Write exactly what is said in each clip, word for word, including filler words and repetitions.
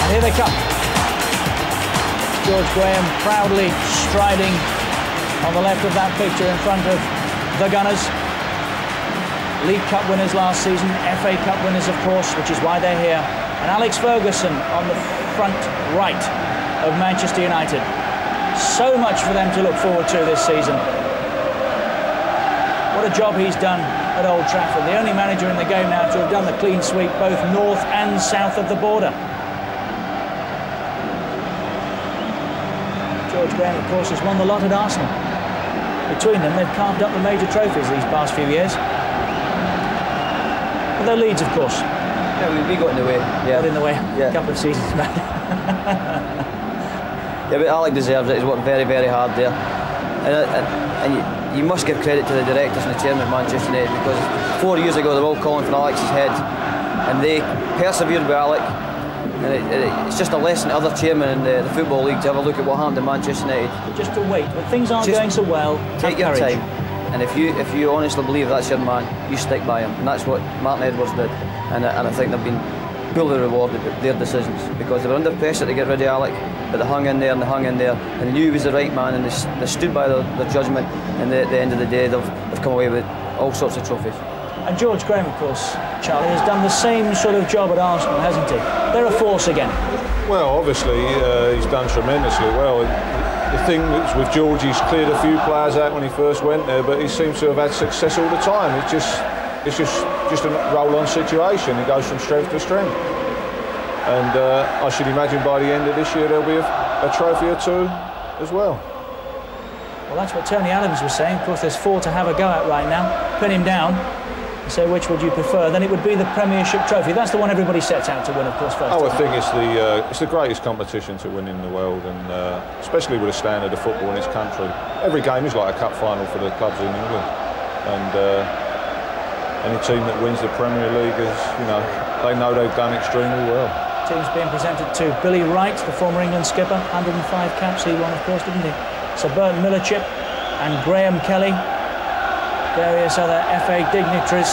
Here they come. George Graham proudly striding on the left of that picture in front of the Gunners. League Cup winners last season, F A Cup winners, of course, which is why they're here. And Alex Ferguson on the front right of Manchester United. So much for them to look forward to this season. What a job he's done at Old Trafford. The only manager in the game now to have done the clean sweep both north and south of the border. George Graham, of course, has won the lot at Arsenal. Between them, they've carved up the major trophies these past few years. But their Leeds, of course. Yeah, we, we got in the way. Yeah. Got in the way yeah. a couple of seasons back. Yeah, but Alec deserves it. He's worked very, very hard there. And, and, and you, you must give credit to the directors and the chairman of Manchester United, because four years ago they were all calling for Alex's head, and they persevered with Alec. And it, it, it's just a lesson to other chairmen in the, the Football League to have a look at what happened to Manchester United. Just to wait. When things aren't just going so well, take your courage. time. And if you if you honestly believe that's your man, you stick by him. And that's what Martin Edwards did. And, and I think they've been fully rewarded with their decisions, because they were under pressure to get rid of Alec, but they hung in there and they hung in there and they knew he was the right man, and they, they stood by their, their judgment, and they, at the end of the day they've, they've come away with all sorts of trophies. And George Graham, of course, Charlie, has done the same sort of job at Arsenal, hasn't he? They're a force again. Well, obviously uh, he's done tremendously well. The thing that's with George, he's cleared a few players out when he first went there, but he seems to have had success all the time. It's just it's just just a roll-on situation. He goes from strength to strength. And uh, I should imagine by the end of this year there'll be a, a trophy or two as well. Well, that's what Tony Adams was saying. Of course, there's four to have a go at right now. Pin him down. So which would you prefer? Then it would be the Premiership trophy. That's the one everybody sets out to win, of course, first. Oh, I think it's the uh, it's the greatest competition to win in the world, and uh, especially with the standard of football in this country. Every game is like a cup final for the clubs in England, and uh, any team that wins the Premier League is, you know, they know they've done extremely well. Teams being presented to Billy Wright, the former England skipper, one hundred and five caps he won, of course, didn't he? Sir Burton Millerchip and Graham Kelly. Various other F A dignitaries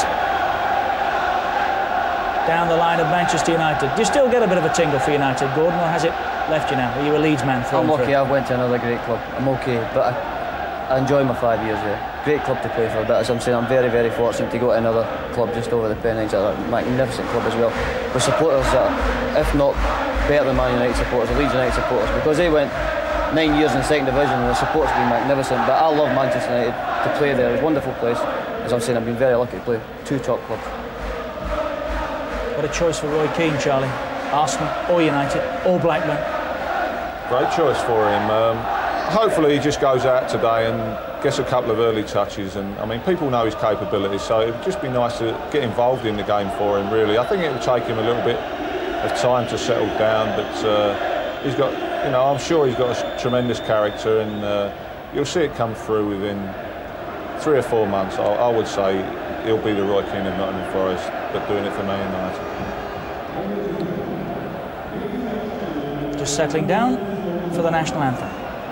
down the line of Manchester United. Do you still get a bit of a tingle for United, Gordon, or has it left you now? Are you a Leeds man through I'm and lucky. through? I went to another great club. I'm okay, but I, I enjoy my five years there. Great club to play for, but as I'm saying, I'm very, very fortunate to go to another club just over the Pennines, a magnificent club as well, with supporters that are, if not better than Man United supporters, or Leeds United supporters, because they went nine years in the second division and the support's been magnificent. But I love Manchester United to play there. It's a wonderful place. As I'm saying, I've been very lucky to play two top clubs. What a choice for Roy Keane, Charlie. Arsenal or United or Blackburn. Great choice for him. Um, hopefully he just goes out today and gets a couple of early touches. And I mean, people know his capabilities, so it'd just be nice to get involved in the game for him, really. I think it will take him a little bit of time to settle down, but uh, he's got, you know, I'm sure he's got a tremendous character, and uh, you'll see it come through within three or four months. I, I would say he'll be the Roy Keane of Nottingham Forest, but doing it for Man United. Just settling down for the national anthem.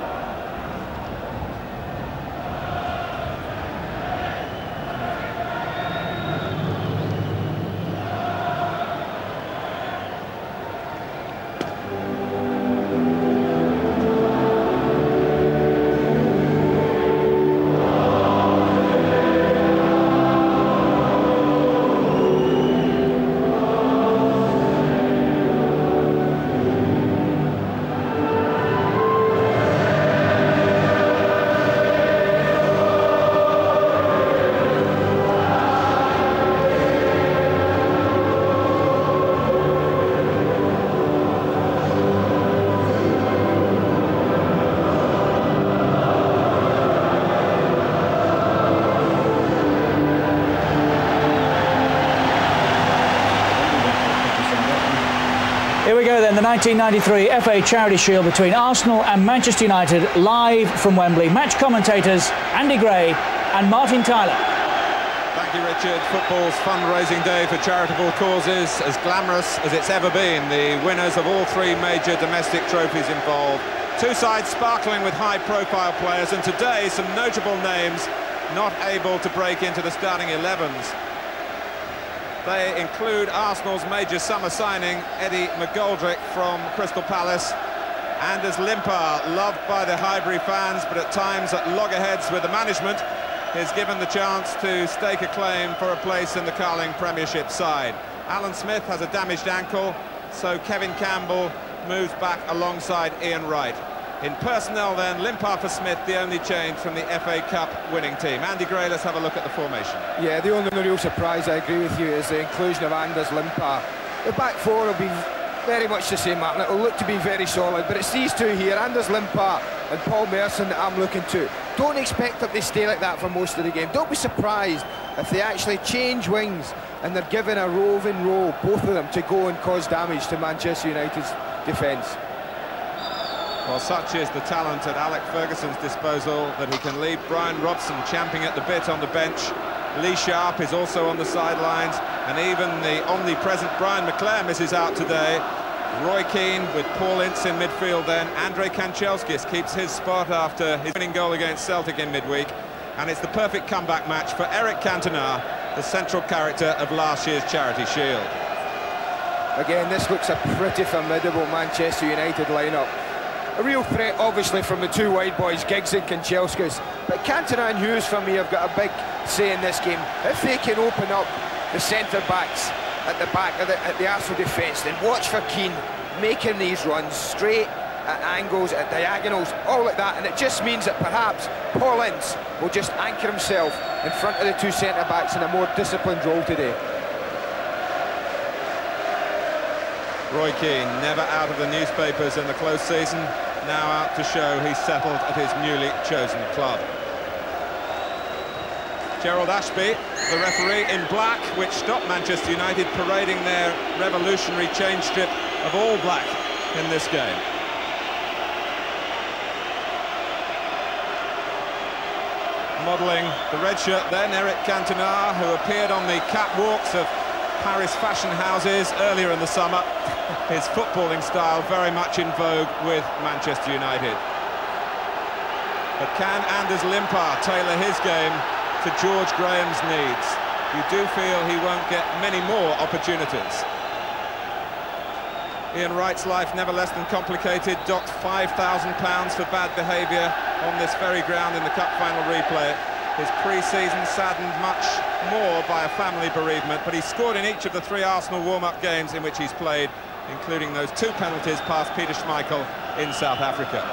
Here we go then, the nineteen ninety-three F A Charity Shield between Arsenal and Manchester United, live from Wembley. Match commentators Andy Gray and Martin Tyler. Thank you, Richard. Football's fundraising day for charitable causes, as glamorous as it's ever been. The winners of all three major domestic trophies involved. Two sides sparkling with high-profile players, and today some notable names not able to break into the starting elevens. They include Arsenal's major summer signing, Eddie McGoldrick from Crystal Palace. Anders Limpar, loved by the Highbury fans, but at times at loggerheads with the management, is given the chance to stake a claim for a place in the Carling Premiership side. Alan Smith has a damaged ankle, so Kevin Campbell moves back alongside Ian Wright. In personnel then, Limpar for Smith, the only change from the F A Cup winning team. Andy Gray, let's have a look at the formation. Yeah, the only real surprise, I agree with you, is the inclusion of Anders Limpar. The back four will be very much the same, Martin. It will look to be very solid, but it's these two here, Anders Limpar and Paul Merson, that I'm looking to. Don't expect them to stay like that for most of the game. Don't be surprised if they actually change wings and they're given a roving row, both of them, to go and cause damage to Manchester United's defence. Well, such is the talent at Alec Ferguson's disposal that he can leave Brian Robson champing at the bit on the bench. Lee Sharp is also on the sidelines, and even the omnipresent Brian McClare misses out today. Roy Keane with Paul Ince in midfield then. Andrei Kanchelskis keeps his spot after his winning goal against Celtic in midweek. And it's the perfect comeback match for Eric Cantona, the central character of last year's Charity Shield. Again, this looks a pretty formidable Manchester United lineup. A real threat, obviously, from the two wide boys, Giggs and Kanchelskis. But Cantona and Hughes, for me, have got a big say in this game. If they can open up the centre-backs at the back of the, at the Arsenal defence, then watch for Keane making these runs straight at angles, at diagonals, all like that. And it just means that perhaps Paul Ince will just anchor himself in front of the two centre-backs in a more disciplined role today. Roy Keane, never out of the newspapers in the close season, now out to show he's settled at his newly chosen club. Gerald Ashby, the referee, in black, which stopped Manchester United parading their revolutionary change strip of all black in this game. Modelling the red shirt then, Eric Cantona, who appeared on the catwalks of Paris fashion houses earlier in the summer. His footballing style very much in vogue with Manchester United. But can Anders Limpar tailor his game to George Graham's needs? You do feel he won't get many more opportunities. Ian Wright's life never less than complicated, docked five thousand pounds for bad behaviour on this very ground in the cup final replay. His pre-season saddened much more by a family bereavement, but he scored in each of the three Arsenal warm-up games in which he's played, including those two penalties past Peter Schmeichel in South Africa.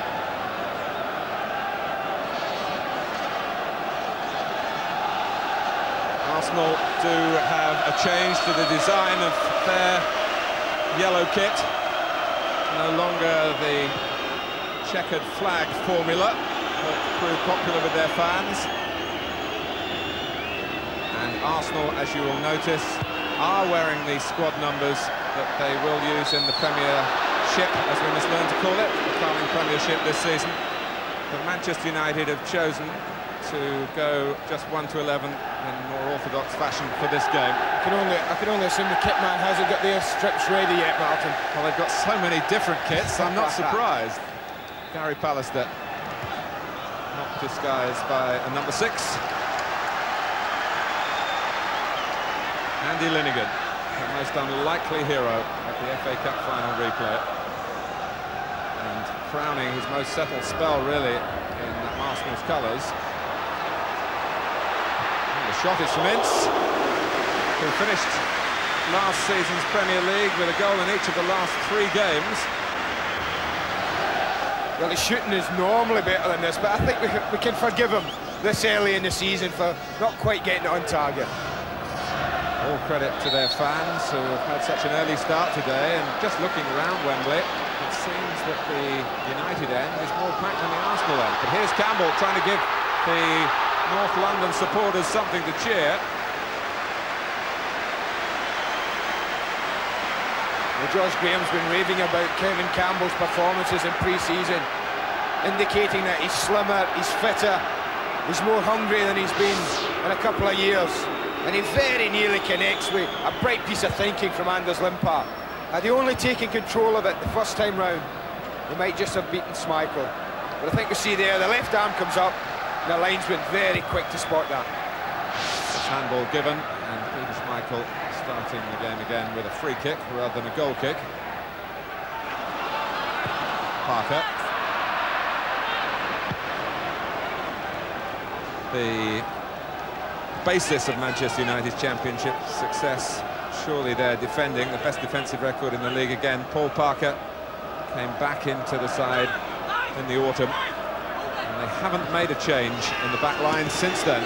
Arsenal do have a change to the design of their yellow kit. No longer the checkered flag formula that proved popular with their fans. And Arsenal, as you will notice, are wearing the squad numbers that they will use in the Premiership, as we must learn to call it, the Carling Premiership this season. But Manchester United have chosen to go just one to eleven in more orthodox fashion for this game. I can only, I can only assume the kit man hasn't got their strips ready yet, Martin. Well, they've got so many different kits, I'm not surprised. Gary Pallister, not disguised by a number six. Andy Linnigan, the most unlikely hero at the F A Cup final replay. And crowning his most settled spell, really, in Arsenal's colours. The shot is from Ince, who finished last season's Premier League with a goal in each of the last three games. Well, his shooting is normally better than this, but I think we can, we can forgive him this early in the season for not quite getting it on target. All credit to their fans who have had such an early start today, and just looking around Wembley, it seems that the United end is more packed than the Arsenal end. But here's Campbell trying to give the North London supporters something to cheer. Well, George Graham's been raving about Kevin Campbell's performances in pre-season, indicating that he's slimmer, he's fitter, he's more hungry than he's been in a couple of years. And he very nearly connects with a bright piece of thinking from Anders Limpar. Had he only taken control of it the first time round, he might just have beaten Schmeichel. But I think we see there, the left arm comes up, and the linesman very quick to spot that. Handball given, and Peter Schmeichel Schmeichel starting the game again with a free kick rather than a goal kick. Parker. The basis of Manchester United's championship success, surely they're defending, the best defensive record in the league again. Paul Parker came back into the side in the autumn, and they haven't made a change in the back line since then.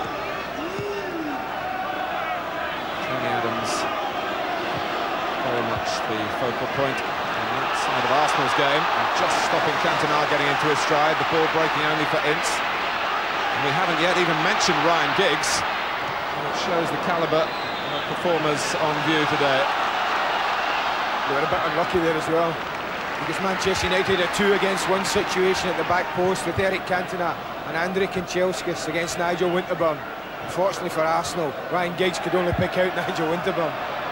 Tony Adams very much the focal point on that side of Arsenal's game, and just stopping Cantona getting into his stride, the ball breaking only for Ince. And we haven't yet even mentioned Ryan Giggs, and it shows the calibre of performers on view today. They were a bit unlucky there as well, because Manchester United had two against one situation at the back post with Eric Cantona and Andrei Kanchelskis against Nigel Winterburn. Unfortunately for Arsenal, Ryan Giggs could only pick out Nigel Winterburn.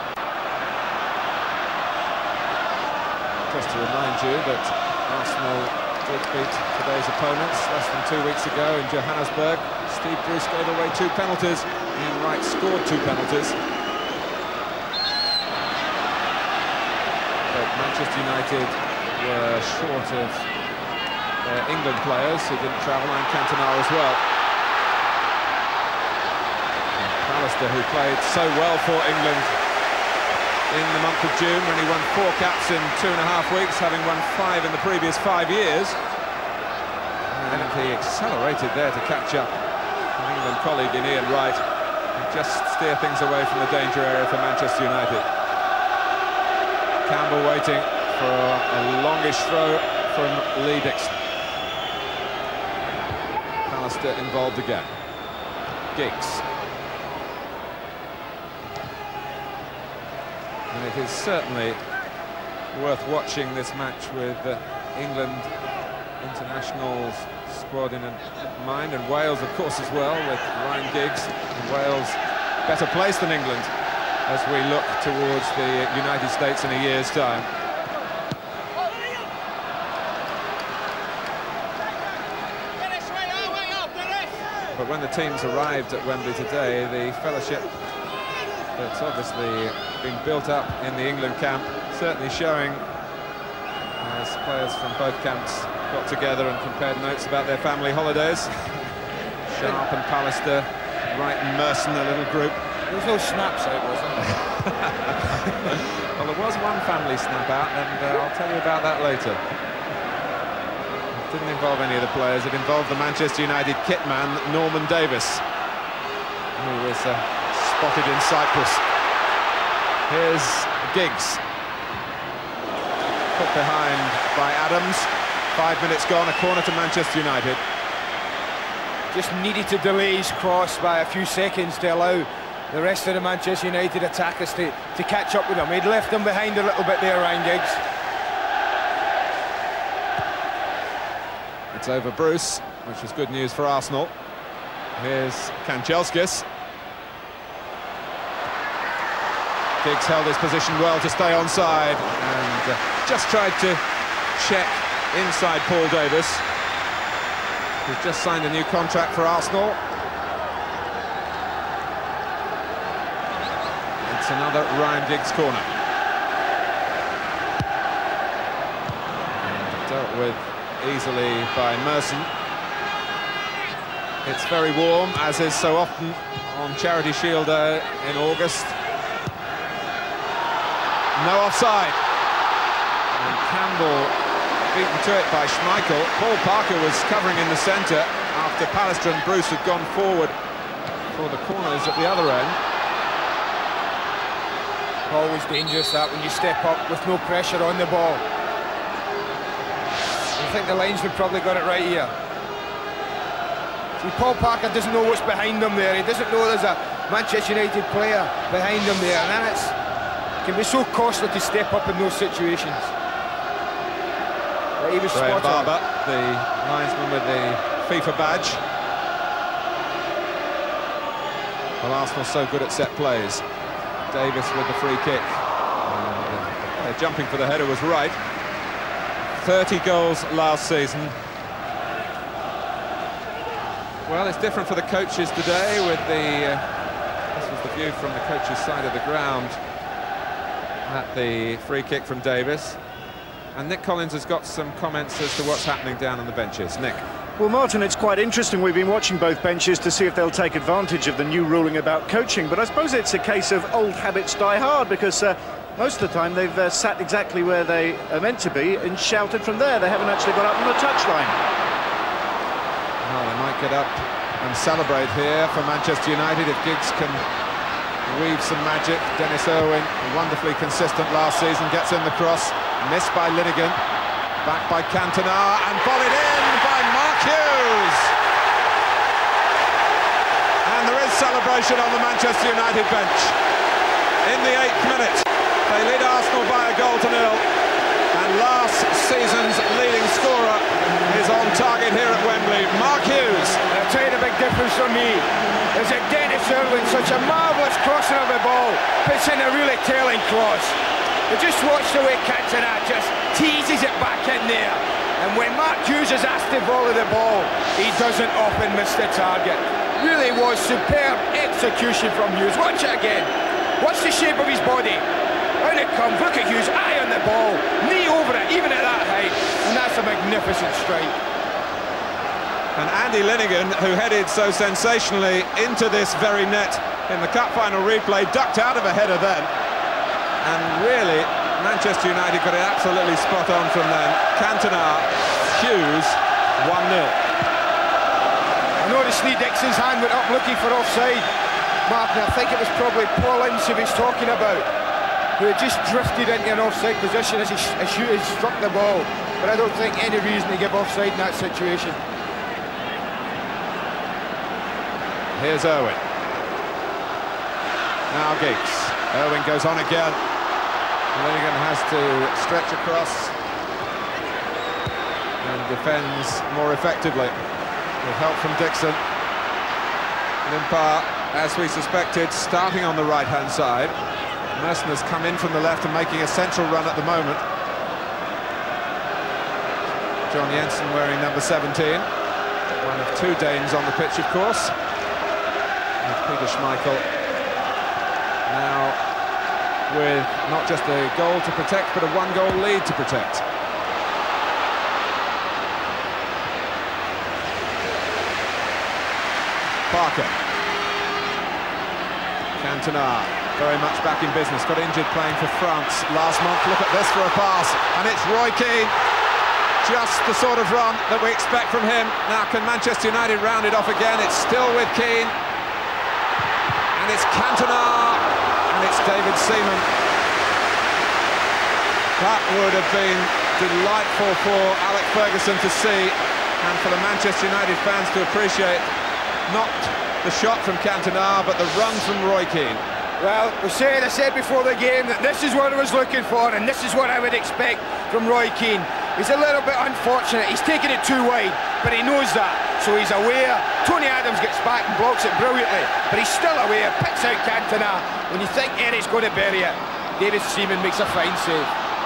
Just to remind you that Arsenal did beat today's opponents less than two weeks ago in Johannesburg. Steve Bruce gave away two penalties, Ian Wright scored two penalties. But Manchester United were short of their England players who didn't travel, and Cantona as well. And Pallister, who played so well for England in the month of June when he won four caps in two and a half weeks, having won five in the previous five years. And he accelerated there to catch up an England colleague in Ian Wright and just steer things away from the danger area for Manchester United. Campbell waiting for a longish throw from Lee Dixon. Pallister involved again. Giggs. And it is certainly worth watching this match with uh, England internationals squad in mind, and Wales of course as well, with Ryan Giggs. And Wales better placed than England as we look towards the United States in a year's time. But when the teams arrived at Wembley today, the fellowship that's obviously been built up in the England camp certainly showing as players from both camps got together and compared notes about their family holidays. Sharp and Pallister, Wright and Merson, a little group. There was no snaps out, was there? Well, there was one family snap out, and uh, I'll tell you about that later. It didn't involve any of the players. It involved the Manchester United kit man, Norman Davis, who was uh, spotted in Cyprus. Here's Giggs. Put behind by Adams. Five minutes gone, a corner to Manchester United. Just needed to delay his cross by a few seconds to allow the rest of the Manchester United attackers to, to catch up with him. He'd left them behind a little bit there, Ryan Giggs. It's over Bruce, which is good news for Arsenal. Here's Kanchelskis. Giggs held his position well to stay onside and uh, just tried to check inside Paul Davis, who's just signed a new contract for Arsenal. It's another Ryan Giggs corner. And dealt with easily by Merson. It's very warm, as is so often on Charity Shield uh, in August. No offside. And Campbell beaten to it by Schmeichel. Paul Parker was covering in the centre after Pallister and Bruce had gone forward for the corners at the other end. Always dangerous that when you step up with no pressure on the ball. I think the linesman probably got it right here. See, Paul Parker doesn't know what's behind him there. He doesn't know there's a Manchester United player behind him there, and then it's it can be so costly to step up in those situations. But he was Graham spot on. Barber, the linesman with the FIFA badge. Well, Arsenal so good at set plays. Davis with the free kick. And, uh, jumping for the header was right. thirty goals last season. Well, it's different for the coaches today with the... Uh, this was the view from the coach's side of the ground at the free kick from Davis. And Nick Collins has got some comments as to what's happening down on the benches. Nick. Well, Martin, it's quite interesting. We've been watching both benches to see if they'll take advantage of the new ruling about coaching, but I suppose it's a case of old habits die hard, because uh, most of the time they've uh, sat exactly where they are meant to be and shouted from there. They haven't actually got up on the touchline. Well, they might get up and celebrate here for Manchester United if Giggs can weave some magic. Dennis Irwin, wonderfully consistent last season, gets in the cross, missed by Linnigan, back by Cantona, and volleyed in by Mark Hughes. And there is celebration on the Manchester United bench. In the eighth minute, they lead Arsenal by a goal to nil, and last season's leading scorer is on target here at Wembley, Mark Hughes. I'll tell you the big difference for me is that Dennis Irwin, such a marvellous crossing of the ball, puts in a really telling cross. But just watch the way Cantona just teases it back in there. And when Mark Hughes is asked to volley the ball, he doesn't often miss the target. Really was superb execution from Hughes. Watch it again. Watch the shape of his body. Out it comes. Look at Hughes, eye on the ball, knee over it, even at that height. And that's a magnificent strike. And Andy Linnigan, who headed so sensationally into this very net in the cup final replay, ducked out of a header then. And really, Manchester United got it absolutely spot on from then. Cantona, Hughes, one nil. I noticed Lee Dixon's hand went up looking for offside. Martin, I think it was probably Paul Ince he was talking about, who had just drifted into an offside position as he, as he struck the ball. But I don't think any reason to give offside in that situation. Here's Irwin. Now Giggs. Irwin goes on again. Linnigan has to stretch across and defends more effectively with help from Dixon. Limpar, as we suspected, starting on the right-hand side. Merson has come in from the left and making a central run at the moment. John Jensen wearing number seventeen. One of two Danes on the pitch, of course. With Peter Schmeichel now with not just a goal to protect, but a one-goal lead to protect. Parker. Cantona, very much back in business, got injured playing for France last month. Look at this for a pass, and it's Roy Keane. Just the sort of run that we expect from him. Now, can Manchester United round it off again? It's still with Keane. And it's Cantona, and it's David Seaman. That would have been delightful for Alex Ferguson to see, and for the Manchester United fans to appreciate. Not the shot from Cantona, but the run from Roy Keane. Well, we said, I said before the game that this is what I was looking for, and this is what I would expect from Roy Keane. He's a little bit unfortunate, he's taken it too wide, but he knows that, so he's aware. Tony Adams gets back and blocks it brilliantly, but he's still aware, picks out Cantona. When you think Eric's going to bury it, David Seaman makes a fine save.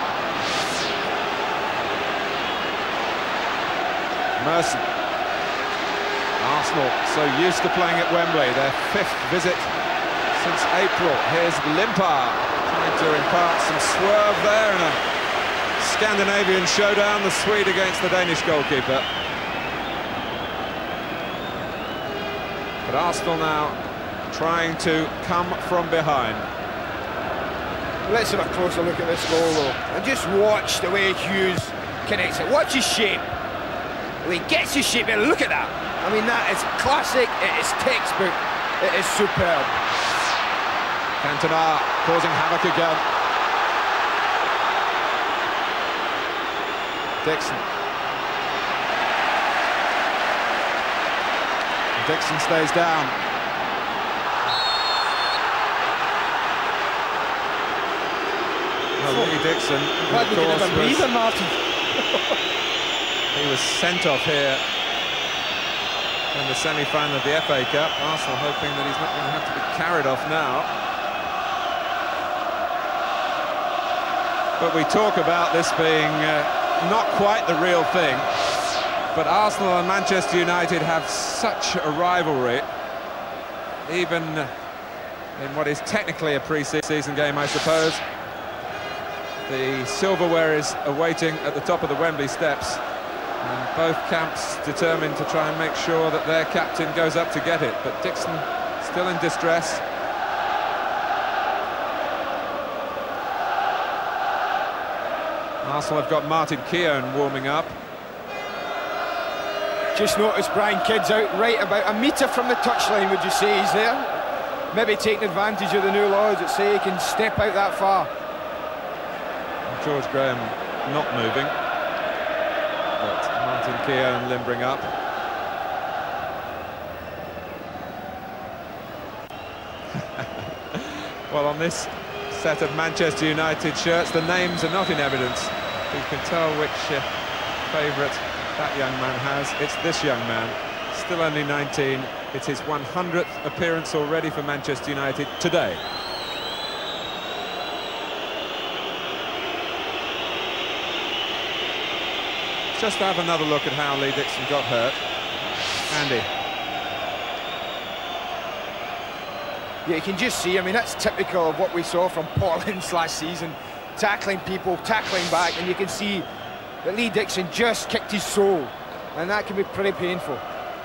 Merson. Arsenal so used to playing at Wembley, their fifth visit since April. Here's Limpar trying to impart some swerve there in a Scandinavian showdown, the Swede against the Danish goalkeeper. But Arsenal now trying to come from behind. Let's have a closer look at this goal though, and just watch the way Hughes connects it. Watch his shape. He gets his shape, and look at that. I mean, that is classic, it is textbook, it is superb. Cantona causing havoc again. Dixon. Dixon stays down. Well, Lee Dixon, Glad we can have a breather, Martin. He was sent off here in the semi-final of the F A Cup. Arsenal hoping that he's not going to have to be carried off now. But we talk about this being uh, not quite the real thing. But Arsenal and Manchester United have such a rivalry. Even in what is technically a pre-season game, I suppose. The silverware is awaiting at the top of the Wembley steps, and both camps determined to try and make sure that their captain goes up to get it, but Dixon still in distress. Arsenal have got Martin Keown warming up. Just noticed Brian Kidd's out right about a metre from the touchline, would you say he's there? Maybe taking advantage of the new laws that say he can step out that far. George Graham not moving, but Martin Keown limbering up. Well, on this set of Manchester United shirts, the names are not in evidence. You can tell which uh, favourite that young man has. It's this young man, still only nineteen. It's his one hundredth appearance already for Manchester United today. Just have another look at how Lee Dixon got hurt. Andy. Yeah, you can just see, I mean, that's typical of what we saw from Paul Ince last season. Tackling people, tackling back, and you can see that Lee Dixon just kicked his soul, and that can be pretty painful.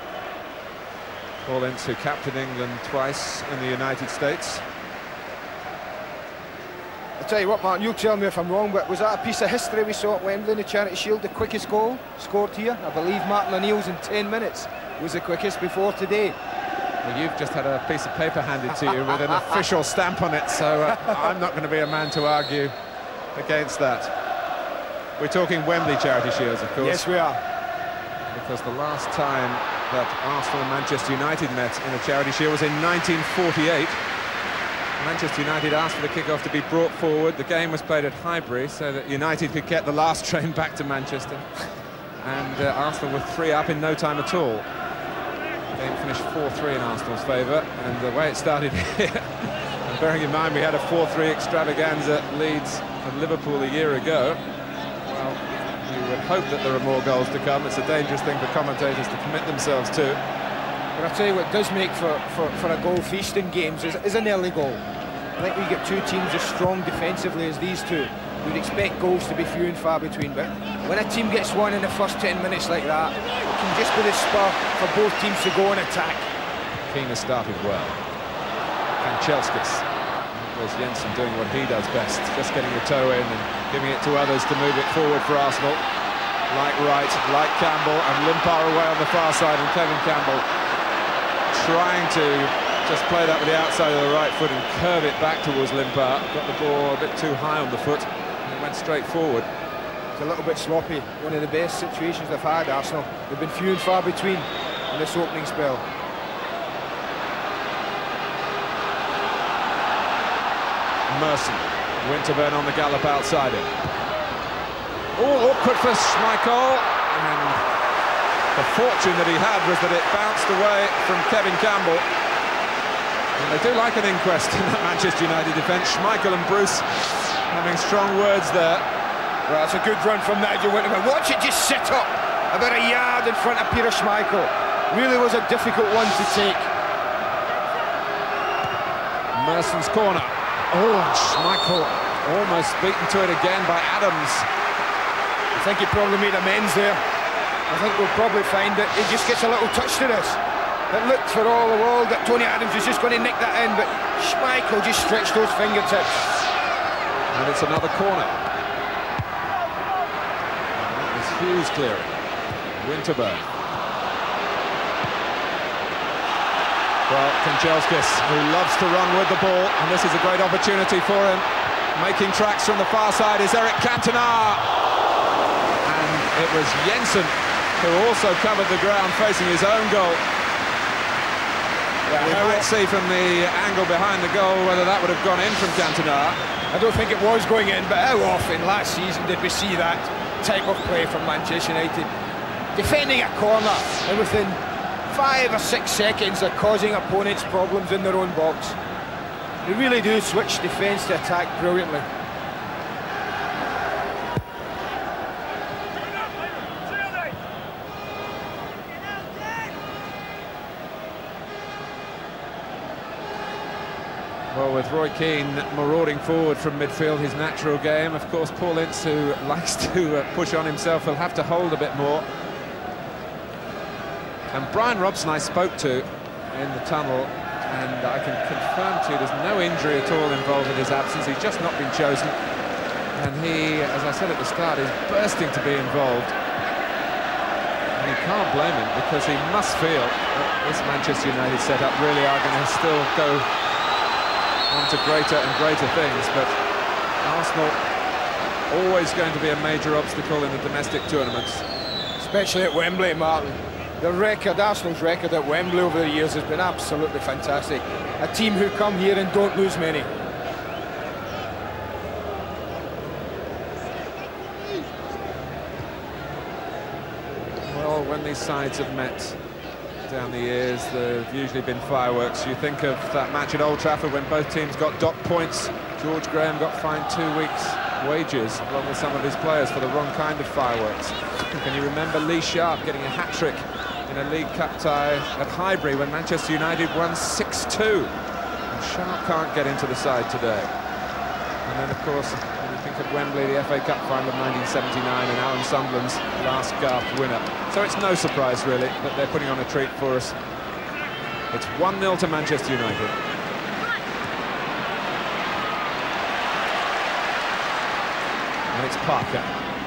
Paul Ince, who captained England twice in the United States. I'll tell you what, Martin, you'll tell me if I'm wrong, but was that a piece of history we saw at Wembley in the Charity Shield? The quickest goal scored here? I believe Martin O'Neill's in ten minutes was the quickest before today. Well, you've just had a piece of paper handed to you with an official stamp on it, so uh, I'm not going to be a man to argue against that. We're talking Wembley Charity Shields, of course. Yes, we are. Because the last time that Arsenal and Manchester United met in a Charity Shield was in nineteen forty-eight. Manchester United asked for the kick-off to be brought forward. The game was played at Highbury so that United could get the last train back to Manchester. And uh, Arsenal were three up in no time at all. The game finished four three in Arsenal's favour, and the way it started here, and bearing in mind we had a four three extravaganza at Leeds and Liverpool a year ago, well, you would hope that there are more goals to come. It's a dangerous thing for commentators to commit themselves to. But I'll tell you what does make for, for, for a goal feast in games is, is an early goal. I think we get two teams as strong defensively as these two. You'd expect goals to be few and far between, but when a team gets one in the first ten minutes like that, it can just be the spur for both teams to go and attack. Keane has started well. Kanchelskis. There's Jensen doing what he does best, just getting the toe in and giving it to others to move it forward for Arsenal. Like Wright, like Campbell, and Limpar away on the far side, and Kevin Campbell trying to just play that with the outside of the right foot and curve it back towards Limpar. Got the ball a bit too high on the foot and it went straight forward. It's a little bit sloppy. One of the best situations they've had, Arsenal. They've been few and far between in this opening spell. Merson, Winterburn on the gallop outside him. Oh, awkward for Schmeichel, and the fortune that he had was that it bounced away from Kevin Campbell. And they do like an inquest in that Manchester United defence. Schmeichel and Bruce having strong words there. Well, it's a good run from Nigel Winterburn. Watch it just sit up about a yard in front of Peter Schmeichel. Really was a difficult one to take. Merson's corner. Oh, Schmeichel almost beaten to it again by Adams. I think he probably made amends there. I think we'll probably find that he just gets a little touch to this. It looked for all the world that Tony Adams was just going to nick that in, but Schmeichel just stretched those fingertips. And it's another corner. That was Hughes clearing. Winterburn. Well, Kanchelskis, who loves to run with the ball, and this is a great opportunity for him. Making tracks from the far side is Eric Cantona. And it was Jensen who also covered the ground facing his own goal. Yeah, we might see from the angle behind the goal whether that would have gone in from Cantona. I don't think it was going in, but how often last season did we see that type of play from Manchester United? Defending a corner, and within five or six seconds they're causing opponents problems in their own box. They really do switch defence to attack brilliantly. Well, with Roy Keane marauding forward from midfield, his natural game, of course, Paul Ince, who likes to uh, push on himself, will have to hold a bit more. And Brian Robson I spoke to in the tunnel, and I can confirm to you there's no injury at all involved in his absence. He's just not been chosen. And he, as I said at the start, is bursting to be involved. And you can't blame him, because he must feel that this Manchester United setup really are going to still go on to greater and greater things. But Arsenal always going to be a major obstacle in the domestic tournaments. Especially at Wembley, Martin. The record, Arsenal's record at Wembley over the years has been absolutely fantastic. A team who come here and don't lose many. Well, when these sides have met down the years, there have usually been fireworks. You think of that match at Old Trafford when both teams got dock points. George Graham got fined two weeks' wages, along with some of his players, for the wrong kind of fireworks. Can you remember Lee Sharp getting a hat-trick in a League Cup tie at Highbury when Manchester United won six two? And Sharp can't get into the side today. And then, of course, when you think of Wembley, the F A Cup final of nineteen seventy-nine and Alan Sunderland's last Garth winner. So it's no surprise, really, that they're putting on a treat for us. It's one nil to Manchester United. And it's Parker.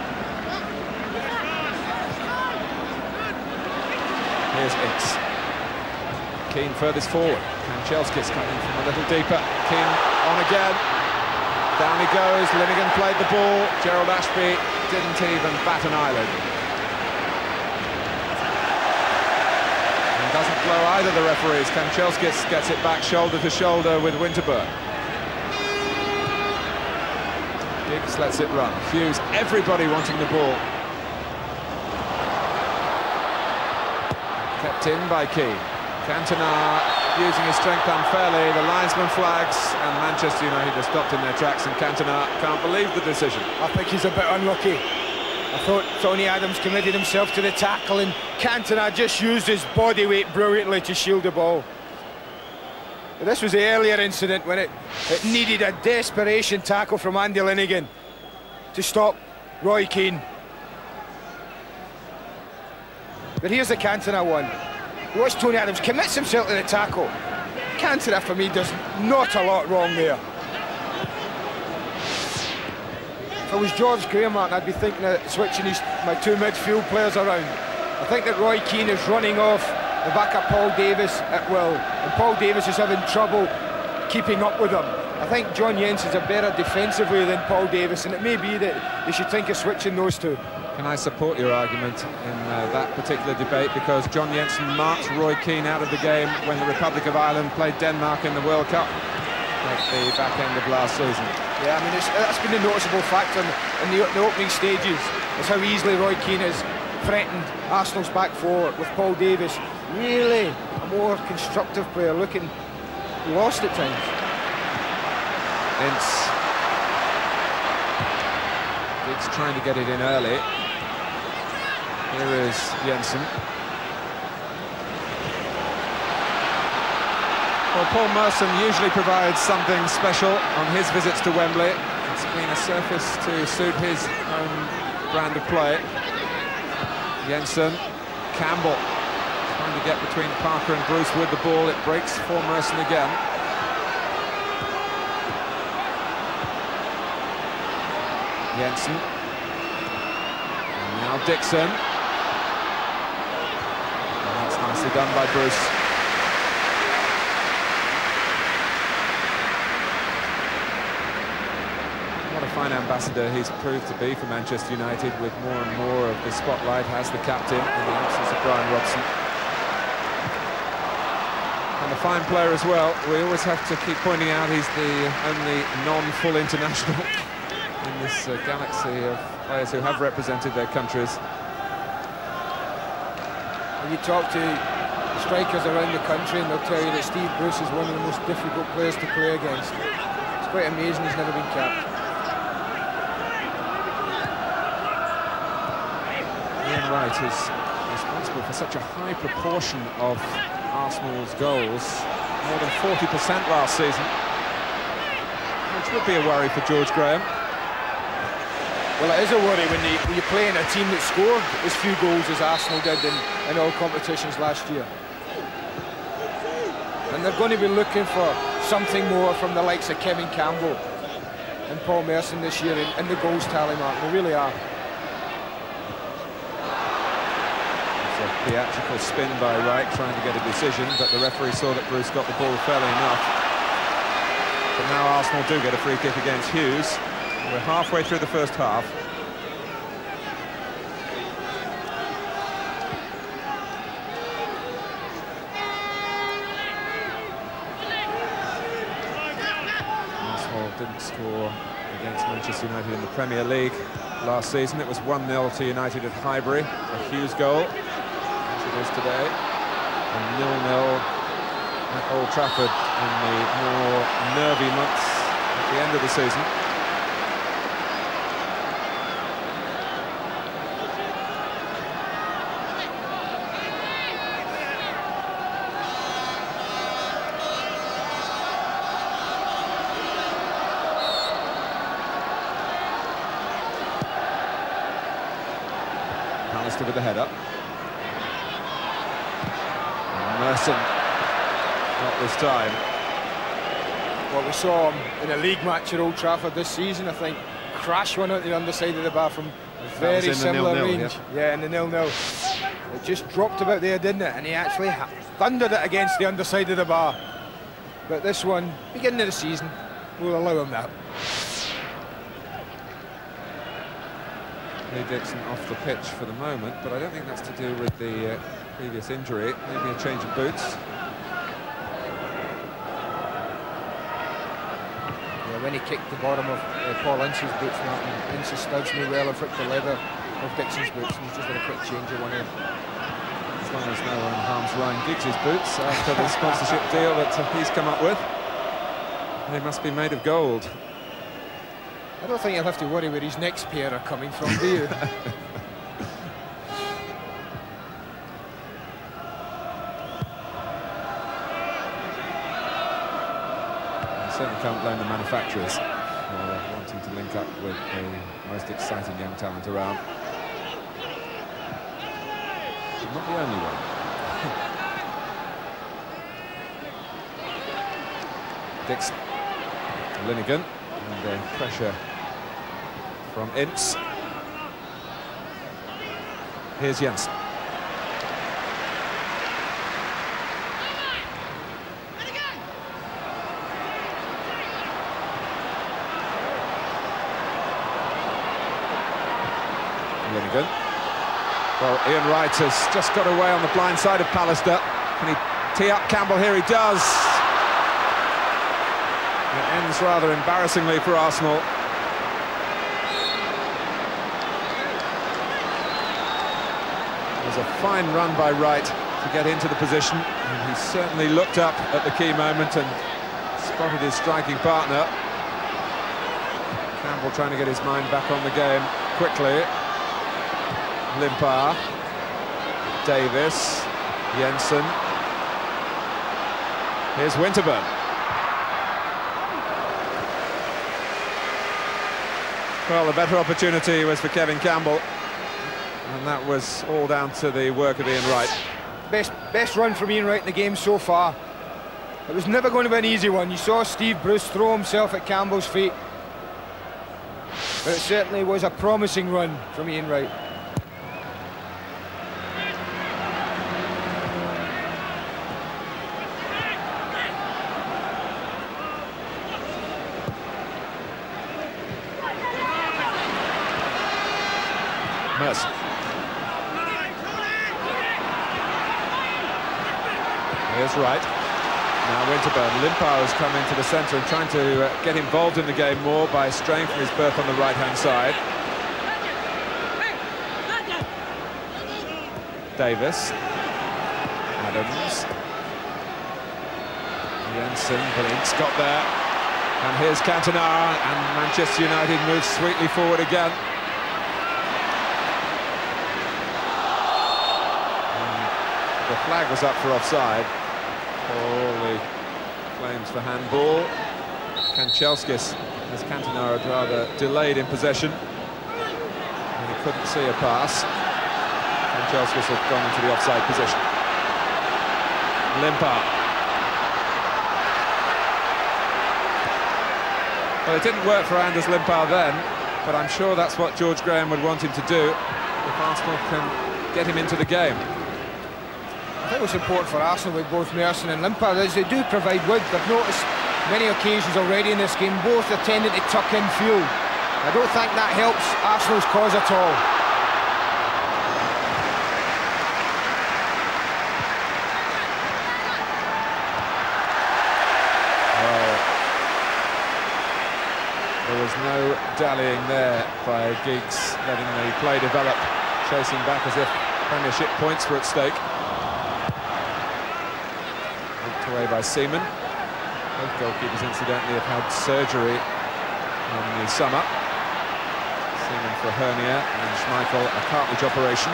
Here's Ince. Keane furthest forward. Kanchelskis coming from a little deeper. Keane on again. Down he goes. Linnigan played the ball. Gerald Ashby didn't even bat an eyelid. And doesn't blow either the referees. Kanchelskis gets it back shoulder to shoulder with Winterburn. Giggs lets it run. Hughes, everybody wanting the ball. Kept in by Keane. Cantona using his strength unfairly. The linesman flags, and Manchester United are stopped in their tracks, and Cantona can't believe the decision. I think he's a bit unlucky. I thought Tony Adams committed himself to the tackle, and Cantona just used his body weight brilliantly to shield the ball. But this was the earlier incident when it, it needed a desperation tackle from Andy Linnigan to stop Roy Keane. But here's the Cantona one. Watch Tony Adams commits himself to the tackle. Cantona, for me, does not a lot wrong there. If I was George Graham, Martin, I'd be thinking of switching his, my two midfield players around. I think that Roy Keane is running off the back of Paul Davis at will, and Paul Davis is having trouble keeping up with him. I think John Jensen's are better defensively than Paul Davis, and it may be that they should think of switching those two. Can I support your argument in uh, that particular debate, because John Jensen marked Roy Keane out of the game when the Republic of Ireland played Denmark in the World Cup at the back end of last season. Yeah, I mean, it's, that's been a noticeable factor in, in the, the opening stages, is how easily Roy Keane has threatened Arsenal's back four, with Paul Davis really a more constructive player, looking lost at times. Ince. Giggs trying to get it in early. Here is Jensen. Well, Paul Merson usually provides something special on his visits to Wembley. It's been a surface to suit his own brand of play. Jensen, Campbell trying to get between Parker and Bruce with the ball. It breaks for Merson again. Jensen. And now Dixon. And that's nicely done by Bruce. What a fine ambassador he's proved to be for Manchester United, with more and more of the spotlight as the captain in the absence of Brian Robson. And a fine player as well. We always have to keep pointing out he's the only non-full international in this uh, galaxy of players who have represented their countries. When you talk to strikers around the country, and they'll tell you that Steve Bruce is one of the most difficult players to play against. It's quite amazing he's never been capped. Ian Wright is responsible for such a high proportion of Arsenal's goals, more than forty percent last season. which would be a worry for George Graham. Well, it is a worry when, you, when you're playing a team that scored as few goals as Arsenal did in, in all competitions last year. And they're going to be looking for something more from the likes of Kevin Campbell and Paul Merson this year in, in the goals tally, Mark. They really are. It's a theatrical spin by Wright, trying to get a decision, but the referee saw that Bruce got the ball fairly enough. But now Arsenal do get a free kick against Hughes. We're halfway through the first half. Arsenal didn't score against Manchester United in the Premier League last season. It was one nil to United at Highbury, a Hughes goal, as it is today, and nil nil at Old Trafford in the more nervy months at the end of the season. Alistair with the header. Merson not this time. What we saw in a league match at Old Trafford this season, I think, crash one out the underside of the bar from very similar range. Yeah. yeah, in the nil nil. It just dropped about there, didn't it? And he actually thundered it against the underside of the bar. But this one, beginning of the season, we'll allow him that. Lee Dixon off the pitch for the moment, but I don't think that's to do with the uh, previous injury. Maybe a change of boots. Yeah, when he kicked the bottom of uh, Paul Ince's boots, Martin, Ince's studs knew well and ripped the leather of Dixon's boots, and he's just had a quick change of one end. As long as no one harms Ryan Giggs' boots after the sponsorship deal that uh, he's come up with. They must be made of gold. I don't think you'll have to worry where his next pair are coming from, do you? I certainly can't blame the manufacturers for wanting to link up with the most exciting young talent around. But not the only one. Dixon, Linnigan, and uh, pressure from Ince. Here's Jensen. Linnigan. Well, Ian Wright has just got away on the blind side of Pallister. Can he tee up Campbell? Here he does. It ends rather embarrassingly for Arsenal. It was a fine run by Wright to get into the position, and he certainly looked up at the key moment and spotted his striking partner. Campbell trying to get his mind back on the game quickly. Limpar, Davis, Jensen. Here's Winterburn. Well, the better opportunity was for Kevin Campbell, and that was all down to the work of Ian Wright. Best, best run from Ian Wright in the game so far. It was never going to be an easy one. You saw Steve Bruce throw himself at Campbell's feet, but it certainly was a promising run from Ian Wright. Merson. Here's Wright. Now Winterburn. Limpar has come into the centre and trying to uh, get involved in the game more by straying from his berth on the right-hand side. Davis. Adams. Jensen, but Ince got there. And here's Cantona, and Manchester United moves sweetly forward again. The flag was up for offside. All the claims for handball. Kanchelskis As Cantona had rather delayed in possession, and he couldn't see a pass. Kanchelskis had gone into the offside position. Limpar. Well, it didn't work for Anders Limpar then, but I'm sure that's what George Graham would want him to do if Arsenal can get him into the game. I think what's important for Arsenal with both Merson and Limpar is they do provide width. I've noticed many occasions already in this game, both are tending to tuck in field. I don't think that helps Arsenal's cause at all. Well, there was no dallying there by Giggs, letting the play develop, chasing back as if Premiership points were at stake. Looked away by Seaman. Both goalkeepers, incidentally, have had surgery in the summer. Seaman for a hernia and Schmeichel a cartilage operation.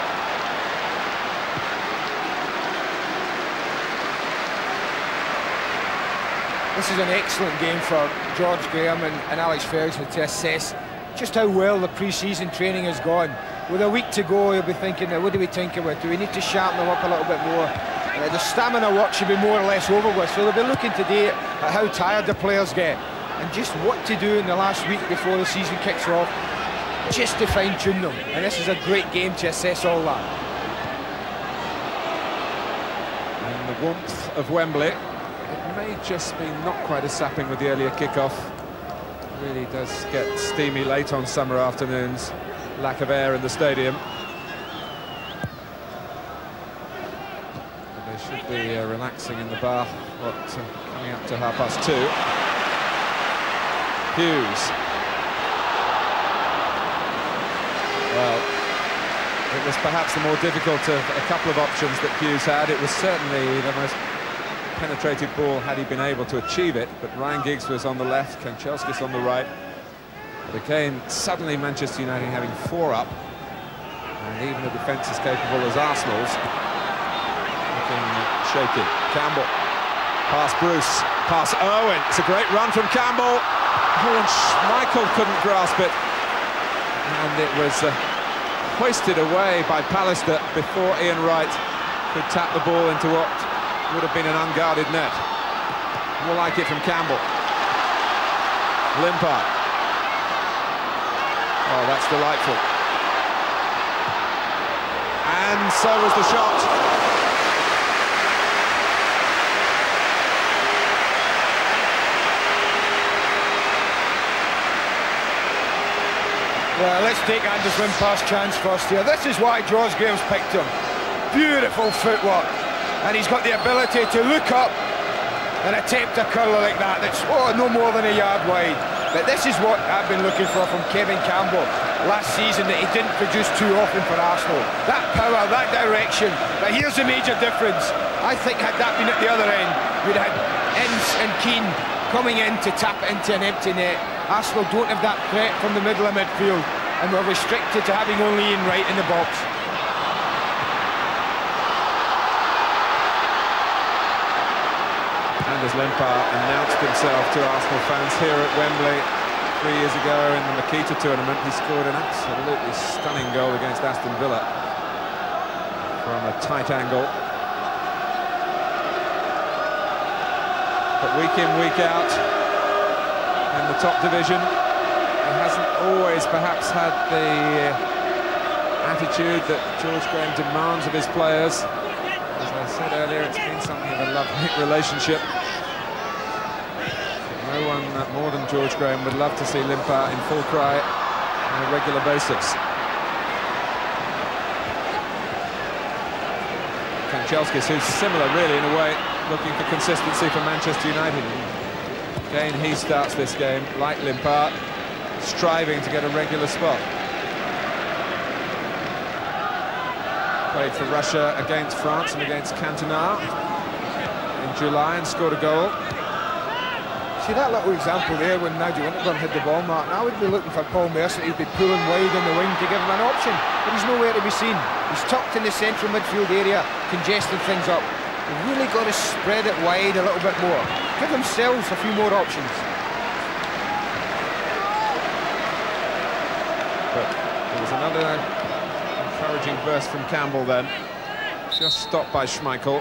This is an excellent game for George Graham and, and Alex Ferguson to assess just how well the pre-season training has gone. With a week to go, he'll be thinking, what do we tinker with? Do we need to sharpen them up a little bit more? Uh, the stamina work should be more or less over with, so they'll be looking today at how tired the players get and just what to do in the last week before the season kicks off, just to fine-tune them. And this is a great game to assess all that. In the warmth of Wembley, it may just be not quite as sapping with the earlier kickoff. It really does get steamy late on summer afternoons. Lack of air in the stadium. But they should be uh, relaxing in the bar, what, uh, coming up to half past two. Hughes. Well, it was perhaps the more difficult of a couple of options that Hughes had. It was certainly the most penetrated ball had he been able to achieve it, but Ryan Giggs was on the left, Kanchelskis on the right. But again, suddenly Manchester United having four up, and even a defence as capable as Arsenal's looking shaky. Campbell, pass Bruce, pass Owen. It's a great run from Campbell. Oh, and Schmeichel couldn't grasp it, and it was uh, hoisted away by Pallister before Ian Wright could tap the ball into what would have been an unguarded net. More like it from Campbell. Limpar. Oh, that's delightful. And so was the shot. Well, let's take Anders Limpar's chance first here. This is why George Graham's picked him. Beautiful footwork. And he's got the ability to look up and attempt a curler like that. That's oh, no more than a yard wide. But this is what I've been looking for from Kevin Campbell last season, that he didn't produce too often for Arsenal. That power, that direction. But here's the major difference. I think had that been at the other end, we'd had Ince and Keane coming in to tap into an empty net. Arsenal don't have that threat from the middle of midfield, and we're restricted to having only Ian Wright in the box. Anders Limpar announced himself to Arsenal fans here at Wembley three years ago in the Makita tournament. He scored an absolutely stunning goal against Aston Villa from a tight angle. But week in, week out in the top division, he hasn't always perhaps had the attitude that George Graham demands of his players. As I said earlier, it's been something of a love-hate relationship. No one uh, more than George Graham would love to see Limpar in full cry on a regular basis. Kanchelskis, who's similar really in a way, looking for consistency for Manchester United. Again, he starts this game, like Limpar, striving to get a regular spot. Played for Russia against France and against Cantona in July and scored a goal. See that little example there when Nigel Winterburn hit the ball, Martin? I would be looking for Paul Merson. He'd be pulling wide on the wing to give him an option, but he's nowhere to be seen. He's tucked in the central midfield area, congesting things up. They've really got to spread it wide a little bit more. Give themselves a few more options. But there was another encouraging burst from Campbell then. Just stopped by Schmeichel.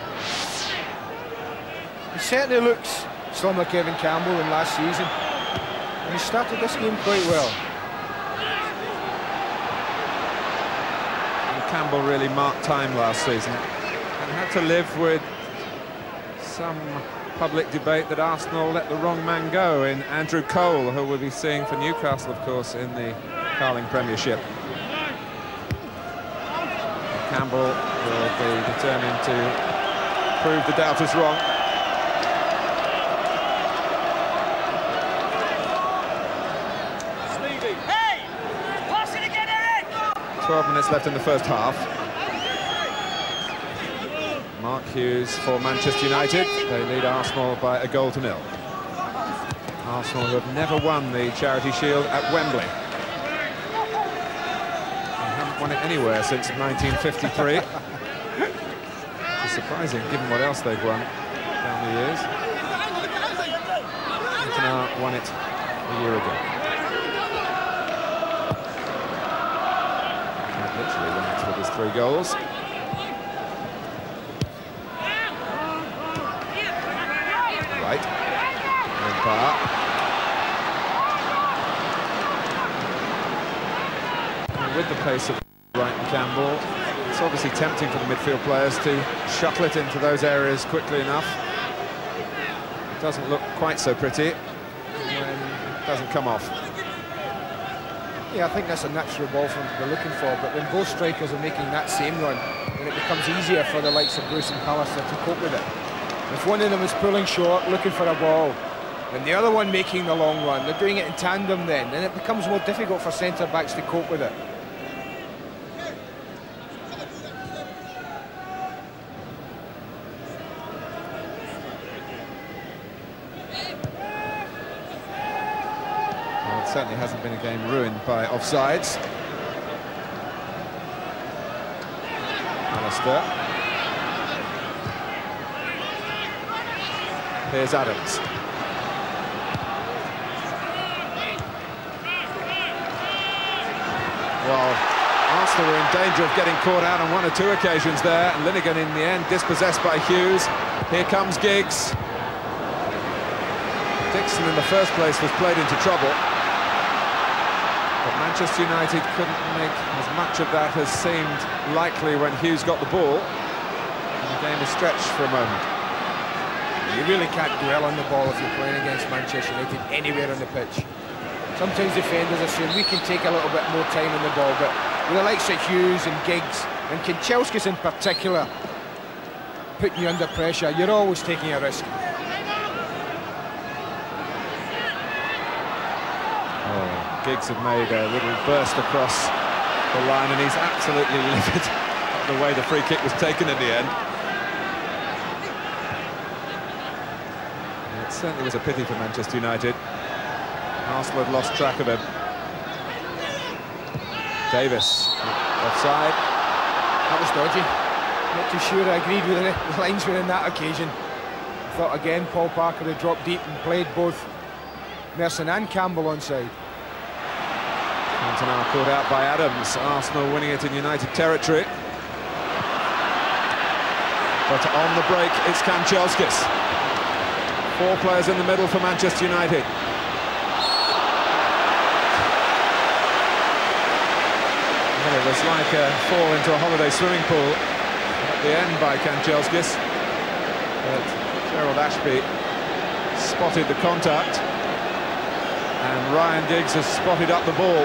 He certainly looks slimmer Kevin Campbell than last season. And he started this game quite well. And Campbell really marked time last season and had to live with some public debate that Arsenal let the wrong man go in Andrew Cole, who we'll be seeing for Newcastle, of course, in the Carling Premiership. Campbell will be determined to prove the doubters wrong. twelve minutes left in the first half. Mark Hughes for Manchester United. They lead Arsenal by a goal to nil. Arsenal, who have never won the Charity Shield at Wembley. They haven't won it anywhere since nineteen fifty-three. It's surprising, given what else they've won down the years. Cantona won it a year ago. Literally won it with his three goals. Right. Limpar. And with the pace of Wright and Campbell, it's obviously tempting for the midfield players to shuttle it into those areas quickly enough. It doesn't look quite so pretty when it doesn't come off. Yeah, I think that's a natural ball for them to be looking for, but when both strikers are making that same run, then it becomes easier for the likes of Bruce and Pallister to cope with it. If one of them is pulling short, looking for a ball, and the other one making the long run, they're doing it in tandem then, then it becomes more difficult for centre-backs to cope with it. Certainly hasn't been a game ruined by offsides. Alistair. Here's Adams. Well, Arsenal were in danger of getting caught out on one or two occasions there. Linnigan in the end dispossessed by Hughes. Here comes Giggs. Dixon in the first place was played into trouble. But Manchester United couldn't make as much of that as seemed likely when Hughes got the ball. And the game was stretched for a moment. You really can't dwell on the ball if you're playing against Manchester United anywhere on the pitch. Sometimes defenders are saying we can take a little bit more time on the ball, but with the likes of Hughes and Giggs, and Kanchelskis in particular, putting you under pressure, you're always taking a risk. Giggs had made a little burst across the line, and he's absolutely livid at the way the free kick was taken in the end. And it certainly was a pity for Manchester United. Arsenal had lost track of him. Davis, offside. That was dodgy. Not too sure I agreed with the linesman on that occasion. I thought again Paul Parker had dropped deep and played both Merson and Campbell onside. Cantona caught out by Adams. Arsenal winning it in United territory. But on the break, it's Kanchelskis. Four players in the middle for Manchester United. Well, it was like a fall into a holiday swimming pool at the end by Kanchelskis. But Gerald Ashby spotted the contact, and Ryan Giggs has spotted up the ball.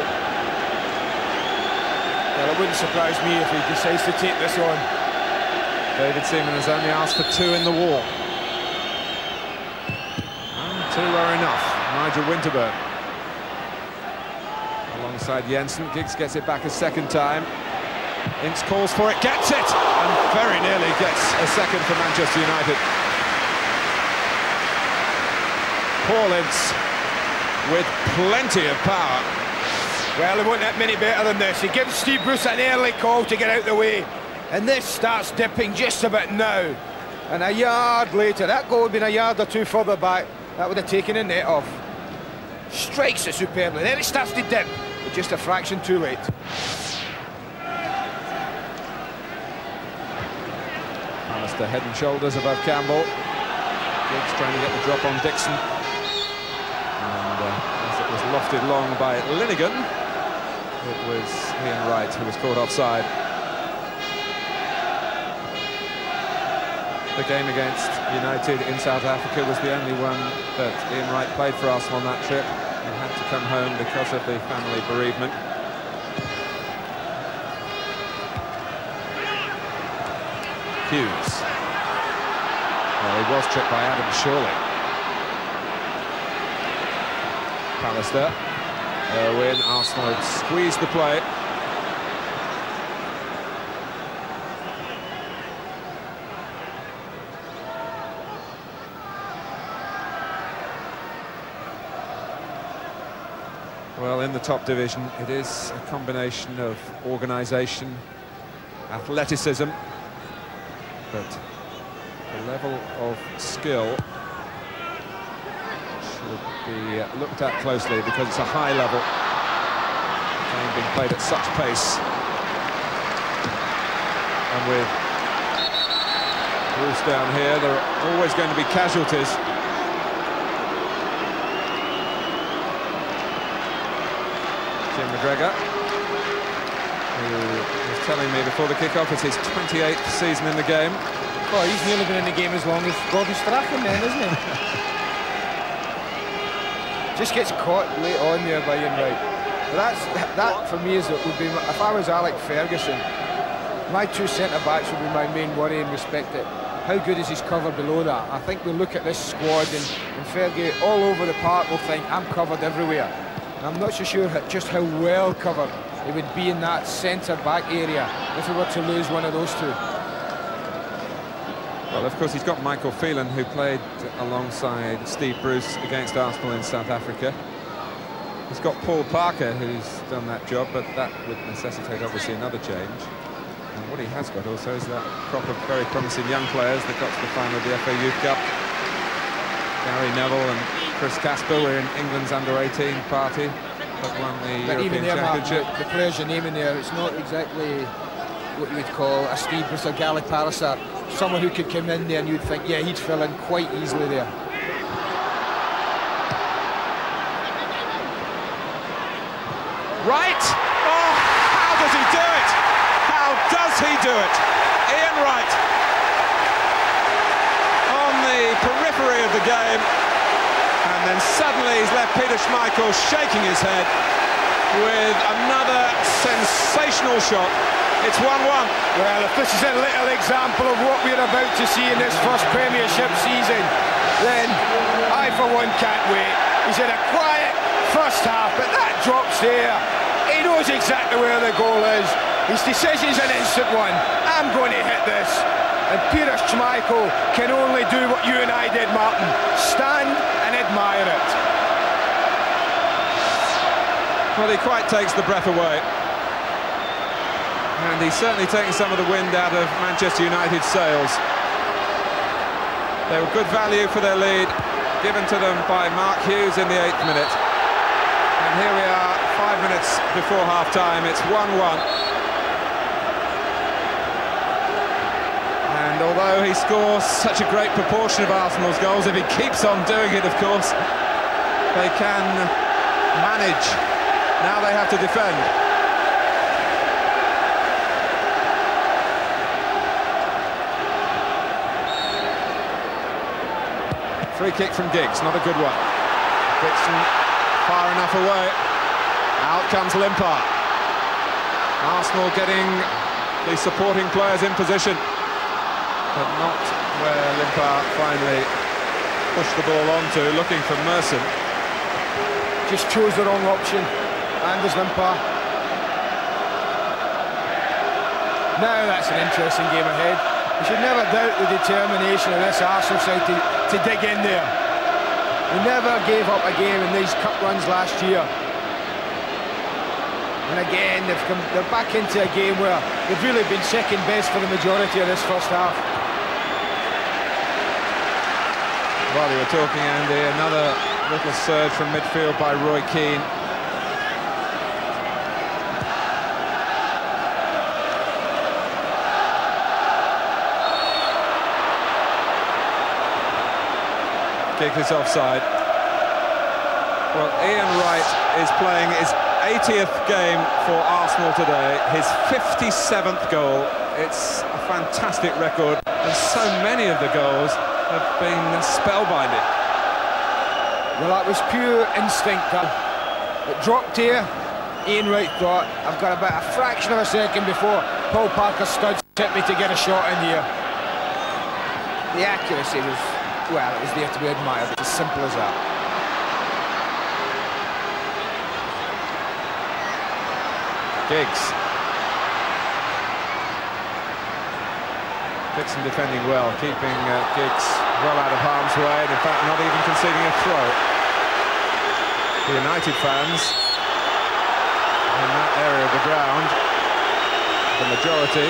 Well, it wouldn't surprise me if he decides to take this on. David Seaman has only asked for two in the wall. And two are enough. Nigel Winterburn alongside Jensen. Giggs gets it back a second time. Ince calls for it, gets it, and very nearly gets a second for Manchester United. Paul Ince with plenty of power. Well, they weren't that many better than this. He gives Steve Bruce an early call to get out the way. And this starts dipping just a bit now. And a yard later, that goal would have been a yard or two further back. That would have taken a net off. Strikes it superbly. Then it starts to dip. but just a fraction too late. Alistair head and shoulders above Campbell. Giggs trying to get the drop on Dixon. And uh, as it was lofted long by Linnigan, it was Ian Wright who was caught offside. The game against United in South Africa was the only one that Ian Wright played for Arsenal on that trip. He had to come home because of the family bereavement. Hughes. Well, he was tripped by Adam Shawley. Pallister. Irwin. Arsenal had squeezed the play. Well, in the top division, it is a combination of organisation, athleticism, but the level of skill should be looked at closely because it's a high level. The game being played at such pace. And with Bruce down here, there are always going to be casualties. Jim McGregor, who was telling me before the kick-off it's his twenty-eighth season in the game. Oh, he's nearly been in the game as long as Gordon Strachan then, isn't he? Just gets caught late on there by Ian Wright. But that's, that for me is it would be, if I was Alec Ferguson, my two centre-backs would be my main worry in respect to how good is his cover below that. I think we'll look at this squad and, and Fergie all over the park will think, I'm covered everywhere. And I'm not so sure just how well covered it would be in that centre-back area if we were to lose one of those two. Well, of course, he's got Michael Phelan, who played alongside Steve Bruce against Arsenal in South Africa. He's got Paul Parker, who's done that job, but that would necessitate, obviously, another change. And what he has got also is that crop of very promising young players that got to the final of the F A Youth Cup. Gary Neville and Chris Casper were in England's under eighteen party that won the but European even there, Championship. Mark, the, the players you're naming there, it's not exactly what you would call a Steve Bruce or Gally Palliser. Someone who could come in there and you'd think, yeah, he'd fill in quite easily there. Wright! Oh, how does he do it? How does he do it? Ian Wright on the periphery of the game, and then suddenly he's left Peter Schmeichel shaking his head with another sensational shot. It's one one. Well, if this is a little example of what we're about to see in this first Premiership season, then I, for one, can't wait. He's in a quiet first half, but that drops there. He knows exactly where the goal is. His decision's an instant one. I'm going to hit this. And Peter Schmeichel can only do what you and I did, Martin. Stand and admire it. Well, he quite takes the breath away. And he's certainly taking some of the wind out of Manchester United's sails. They were good value for their lead, given to them by Mark Hughes in the eighth minute. And here we are, five minutes before half-time, it's one one. And although he scores such a great proportion of Arsenal's goals, if he keeps on doing it, of course, they can manage. Now they have to defend. Free kick from Giggs, not a good one. Dixon far enough away. Out comes Limpar. Arsenal getting the supporting players in position, but not where Limpar finally pushed the ball onto, looking for Merson. Just chose the wrong option, Anders Limpar. Now that's an interesting game ahead. You should never doubt the determination of this Arsenal side to, to dig in there. They never gave up a game in these cup runs last year. And again, they've come, they're back into a game where they've really been second best for the majority of this first half. While you were talking, Andy, another little surge from midfield by Roy Keane. Giggs is offside. Well, Ian Wright is playing his eightieth game for Arsenal today, his fifty-seventh goal. It's a fantastic record, and so many of the goals have been spellbinding. Well, that was pure instinct. It dropped here. Ian Wright thought, I've got about a fraction of a second before Paul Parker studs hit me to get a shot in here. The accuracy was, well, it was there to be admired. It's as simple as that. Giggs. Dixon defending well, keeping uh, Giggs well out of harm's way, and in fact not even conceding a throw. The United fans in that area of the ground, the majority,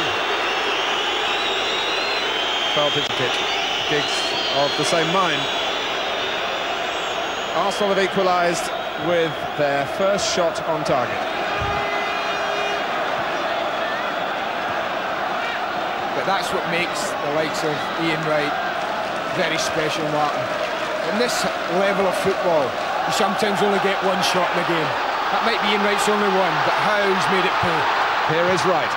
felt it. Giggs of the same mind. Arsenal have equalised with their first shot on target. That's what makes the likes of Ian Wright very special, Martin. In this level of football, you sometimes only get one shot in the game. That might be Ian Wright's only one, but how he's made it pay. Here is Wright.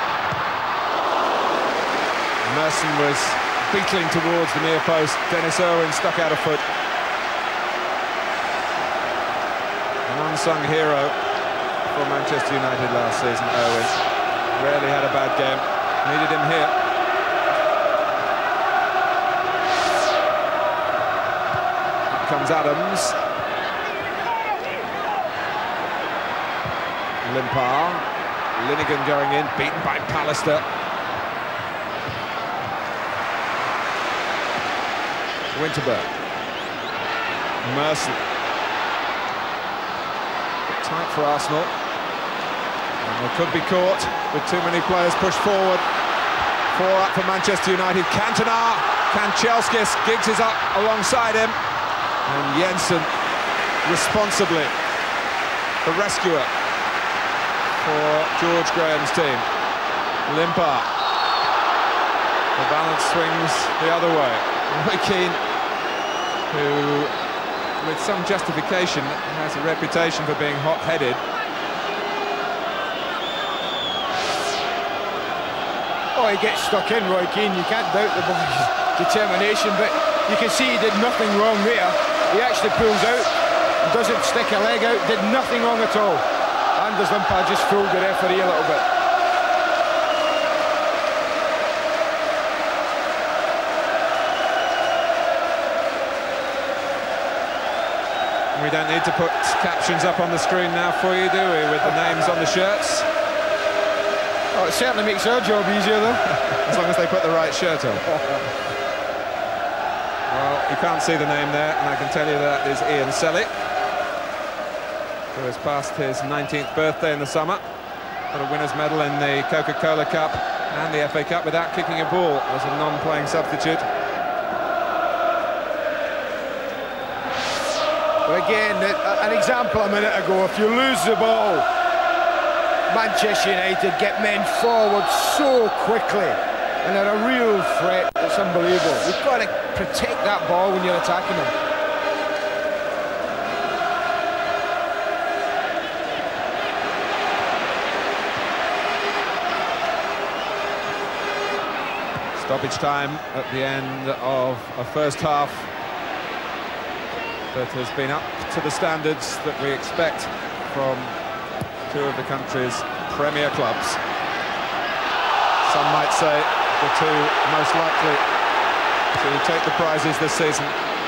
Merson was beetling towards the near post. Dennis Irwin stuck out a foot. An unsung hero for Manchester United last season, Irwin. Rarely had a bad game. Needed him here. Comes Adams. Limpar. Linnigan going in, beaten by Pallister. Winterburn. Merson. Bit tight for Arsenal. And they could be caught with too many players pushed forward. Four up for Manchester United. Cantona. Kanchelskis. Giggs is up alongside him. And Jensen, responsibly, the rescuer for George Graham's team. Limpar. The balance swings the other way. Roy Keane, who, with some justification, has a reputation for being hot-headed. Oh, he gets stuck in, Roy Keane. You can't doubt the boy's determination, but you can see he did nothing wrong there. He actually pulls out, doesn't stick a leg out, did nothing wrong at all. Anders Limpar just fooled the referee a little bit. We don't need to put captions up on the screen now for you, do we, with the names on the shirts? Oh, it certainly makes our job easier, though. As long as they put the right shirt on. Well, you can't see the name there, and I can tell you that is Ian Sellick, who has passed his nineteenth birthday in the summer. Got a winner's medal in the Coca-Cola Cup and the F A Cup without kicking a ball as a non-playing substitute. But again, an example a minute ago, if you lose the ball, Manchester United get men forward so quickly, and they're a real threat. It's unbelievable. You've got to protect that ball when you're attacking them. Stoppage time at the end of a first half that has been up to the standards that we expect from two of the country's premier clubs. Some might say the two most likely to take the prizes this season.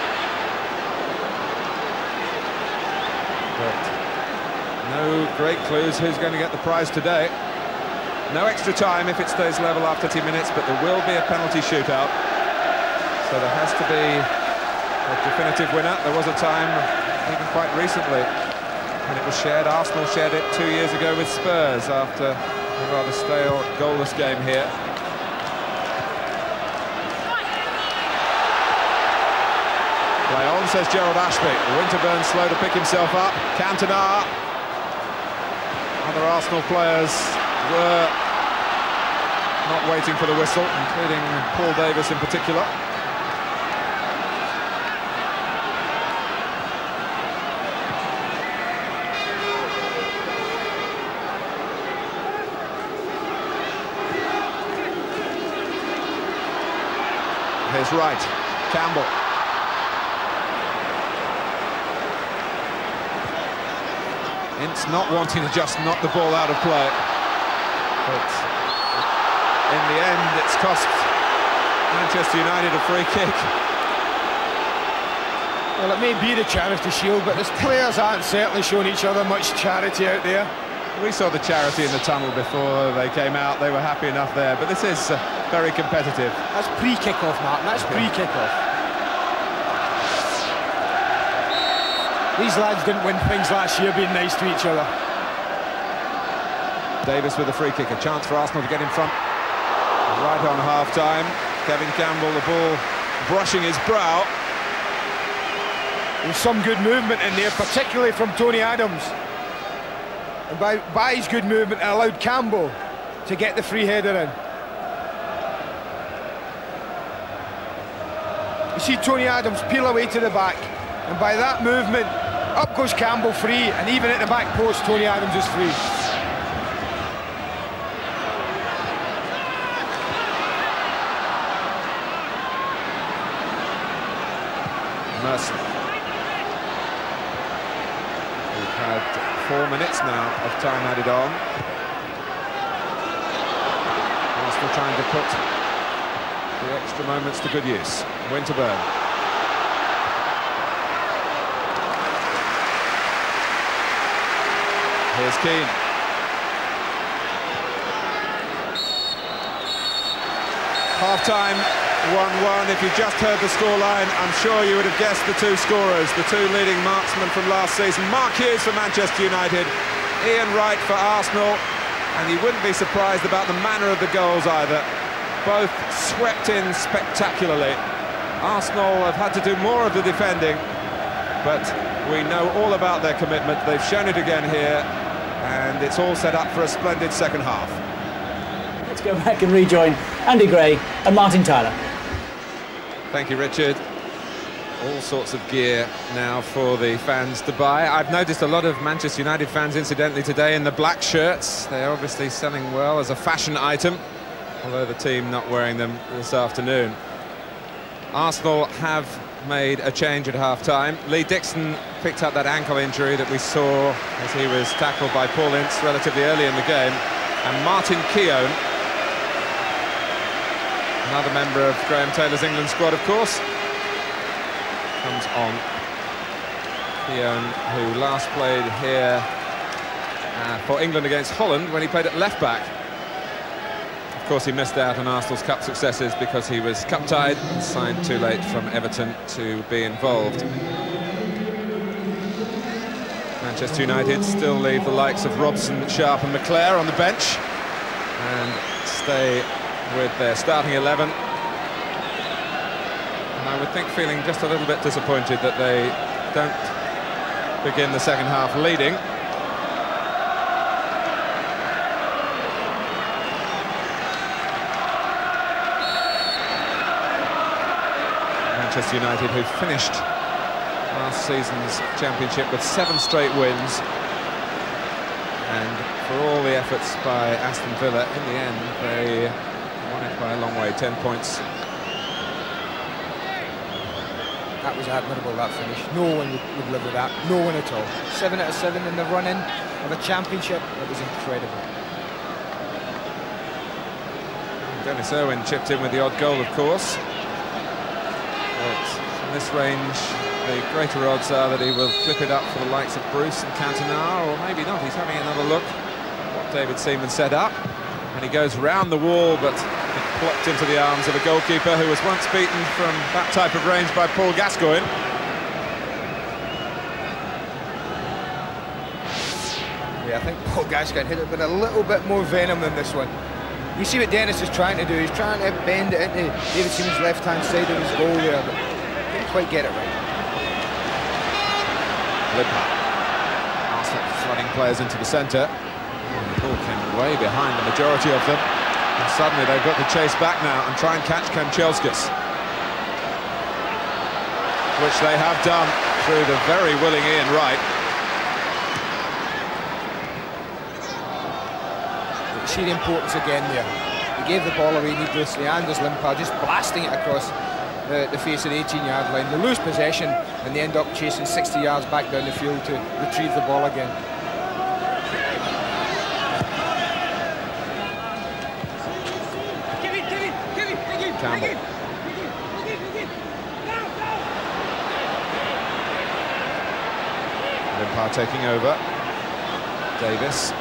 But no great clues who's going to get the prize today. No extra time if it stays level after ten minutes, but there will be a penalty shootout. So there has to be a definitive winner. There was a time, even quite recently, when it was shared. Arsenal shared it two years ago with Spurs after a rather stale, goalless game here. Play on, says Gerald Ashby. Winterburn slow to pick himself up. Cantona. Other Arsenal players were not waiting for the whistle, including Paul Davis in particular. Here's Wright, Campbell. Ince not wanting to just knock the ball out of play. But in the end, it's cost Manchester United a free kick. Well, it may be the Charity Shield, but the players aren't certainly showing each other much charity out there. We saw the charity in the tunnel before they came out. They were happy enough there, but this is uh, very competitive. That's pre-kick-off, Martin. That's pre-kick-off. These lads didn't win things last year being nice to each other. Davis with a free kick, a chance for Arsenal to get in front. Right on half-time. Kevin Campbell, the ball brushing his brow. There's some good movement in there, particularly from Tony Adams. And by, by his good movement, it allowed Campbell to get the free header in. You see Tony Adams peel away to the back, and by that movement, up goes Campbell free, and even at the back post, Tony Adams is free. Merson. We've had four minutes now of time added on. Arsenal trying to put the extra moments to good use. Winterburn. Here's Keane. Half-time, one one. If you just heard the scoreline, I'm sure you would have guessed the two scorers, the two leading marksmen from last season. Mark Hughes for Manchester United, Ian Wright for Arsenal, and you wouldn't be surprised about the manner of the goals either. Both swept in spectacularly. Arsenal have had to do more of the defending, but we know all about their commitment. They've shown it again here, and it's all set up for a splendid second half. Let's go back and rejoin Andy Gray and Martin Tyler. Thank you, Richard. All sorts of gear now for the fans to buy. I've noticed a lot of Manchester United fans, incidentally, today in the black shirts. They're obviously selling well as a fashion item, although the team not wearing them this afternoon. Arsenal have made a change at half-time. Lee Dixon picked up that ankle injury that we saw as he was tackled by Paul Ince relatively early in the game. And Martin Keown, another member of Graham Taylor's England squad, of course, comes on. Keown, who last played here uh, for England against Holland when he played at left-back. Of course, he missed out on Arsenal's cup successes because he was cup-tied and signed too late from Everton to be involved. Manchester United still leave the likes of Robson, Sharp and McClare on the bench and stay with their starting eleven. And I would think feeling just a little bit disappointed that they don't begin the second half leading. Manchester United, who finished last season's championship with seven straight wins, and for all the efforts by Aston Villa, in the end they won it by a long way, ten points. That was admirable, that finish. No one would, would live with that, no one at all. Seven out of seven in the run-in of a championship, it was incredible. Dennis Irwin chipped in with the odd goal, of course. But from this range, the greater odds are that he will flip it up for the likes of Bruce and Cantona, or maybe not. He's having another look at what David Seaman set up. And he goes round the wall, but it plopped into the arms of a goalkeeper who was once beaten from that type of range by Paul Gascoigne. Yeah, I think Paul Gascoigne hit it with a little bit more venom than this one. You see what Dennis is trying to do. He's trying to bend it into David Seaman's left-hand side of his goal there, but didn't quite get it right. Limpar. Arsenal flooding players into the centre. The ball came way behind the majority of them. And suddenly they've got to chase back now and try and catch Kanchelskis, which they have done through the very willing Ian Wright. You see the importance again there. He gave the ball away needlessly. Anders Limpar just blasting it across the, the face of the eighteen yard line. They lose possession and they end up chasing sixty yards back down the field to retrieve the ball again. Campbell. Limpar taking over. Davis.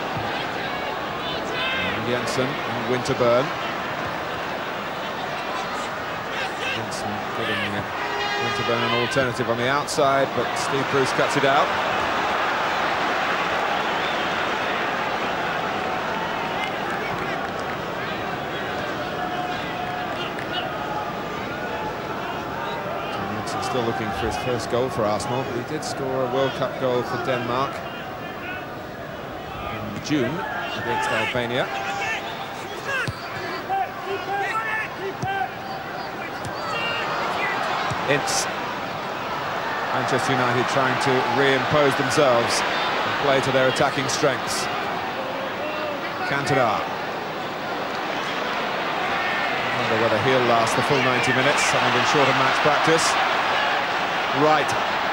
And Jensen and Winterburn. Jensen giving uh, Winterburn an alternative on the outside, but Steve Bruce cuts it out. Still looking for his first goal for Arsenal, but he did score a World Cup goal for Denmark in June against Albania. It's Manchester United trying to reimpose themselves and play to their attacking strengths. Cantona. I wonder whether he'll last the full ninety minutes, having been short of match practice. Right.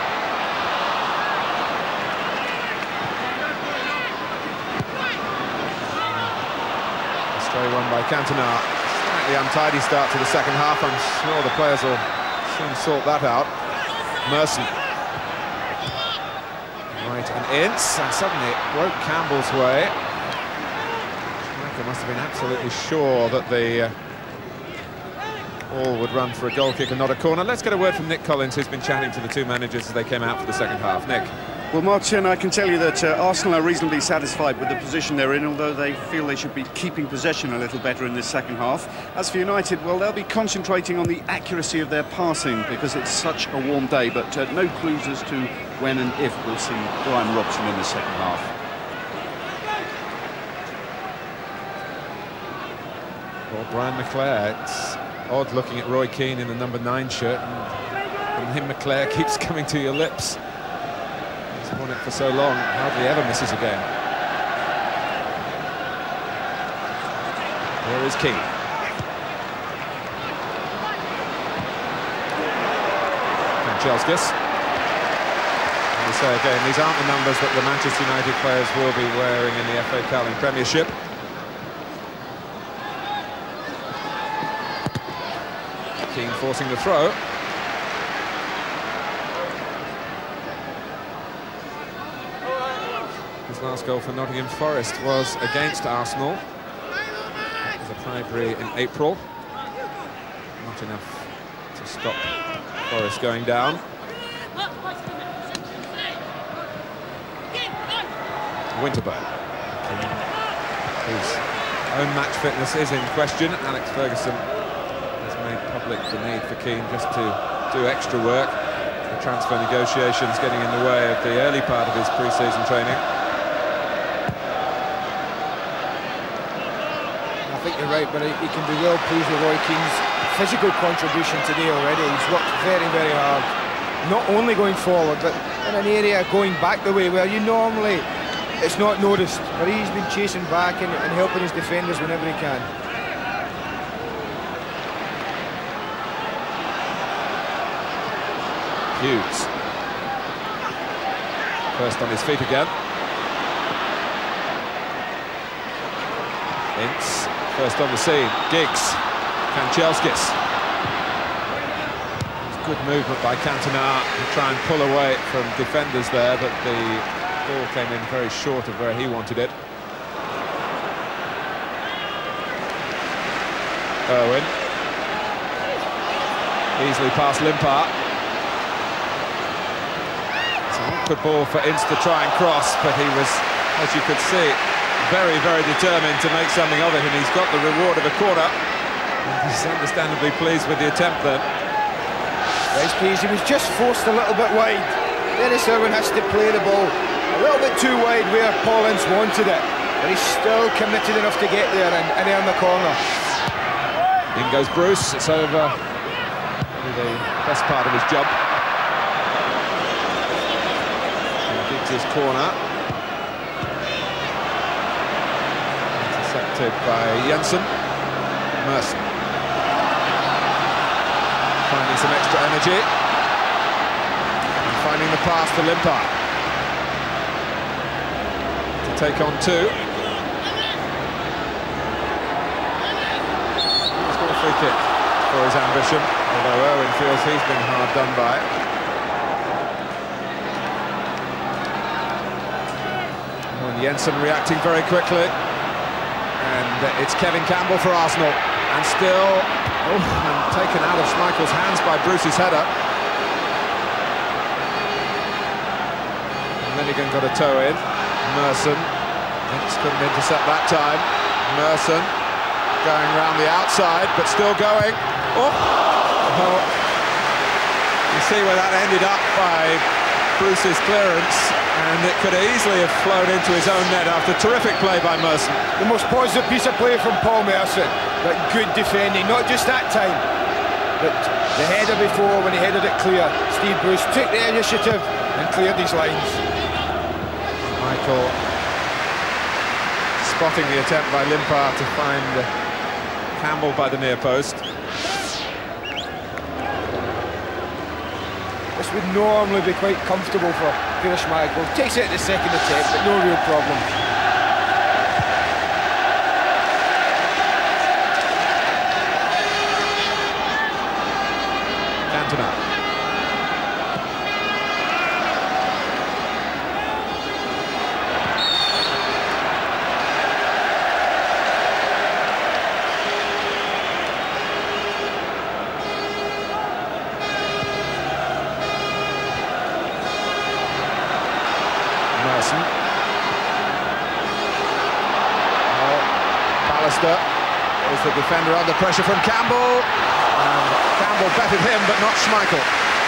A stray one by Cantona. Slightly untidy start to the second half. I'm sure the players will soon sort that out. Merson. Right, and Ince, and suddenly it broke Campbell's way. Schmeichel must have been absolutely sure that the uh, ball would run for a goal kick and not a corner. Let's get a word from Nick Collins, who's been chatting to the two managers as they came out for the second half. Nick. Well, Martin, I can tell you that uh, Arsenal are reasonably satisfied with the position they're in, although they feel they should be keeping possession a little better in this second half. As for United, well, they'll be concentrating on the accuracy of their passing because it's such a warm day, but uh, no clues as to when and if we'll see Brian Robson in the second half. Well, Brian McClair, it's odd looking at Roy Keane in the number nine shirt, and, and him McClair keeps coming to your lips. He's won it for so long, hardly ever misses a game. Here is Keane. Kanchelskis. And we say again, these aren't the numbers that the Manchester United players will be wearing in the F A Carling Premiership. Keane forcing the throw. His last goal for Nottingham Forest was against Arsenal. It was at Highbury in April. Not enough to stop Forest going down. Winterburn. His own match fitness is in question. Alex Ferguson made public the need for Keane just to do extra work. The transfer negotiations getting in the way of the early part of his pre-season training. I think you're right, but he can be well pleased with Roy Keane's physical contribution today already. He's worked very, very hard. Not only going forward, but in an area going back the way where you normally it's not noticed. But he's been chasing back and, and helping his defenders whenever he can. Hughes. First on his feet again. Ince, first on the scene. Giggs. Kanchelskis. Good movement by Cantona to try and pull away from defenders there, but the ball came in very short of where he wanted it. Irwin. Easily past Limpar. Good ball for Ince to try and cross, but he was, as you could see, very, very determined to make something of it, and he's got the reward of a corner. And he's understandably pleased with the attempt then. He's pleased. He was just forced a little bit wide. Dennis Irwin has to play the ball a little bit too wide where Paul Ince wanted it, but he's still committed enough to get there and, and earn the corner. In goes Bruce. It's over with the best part of his job. His corner intercepted by Jensen. Merson. finding some extra energy. And finding the pass to Limpar. To take on two. He's got a free kick for his ambition, although Irwin feels he's been hard done by. And Jensen reacting very quickly. And it's Kevin Campbell for Arsenal. And still, oh, and taken out of Schmeichel's hands by Bruce's header. And Linnigan got a toe in. Merson. Vince couldn't intercept that time. Merson going round the outside, but still going. Oh! Oh. You see where that ended up by Bruce's clearance, and it could easily have flown into his own net after terrific play by Merson. The most positive piece of play from Paul Merson, but good defending, not just that time, but the header before when he headed it clear. Steve Bruce took the initiative and cleared his lines. Michael spotting the attempt by Limpar to find Campbell by the near post. This would normally be quite comfortable for Peter Schmeichel. Takes it at the second attempt, but no real problem. Cantona. Merson. Oh, Pallister is the defender under pressure from Campbell. And Campbell betted him, but not Schmeichel.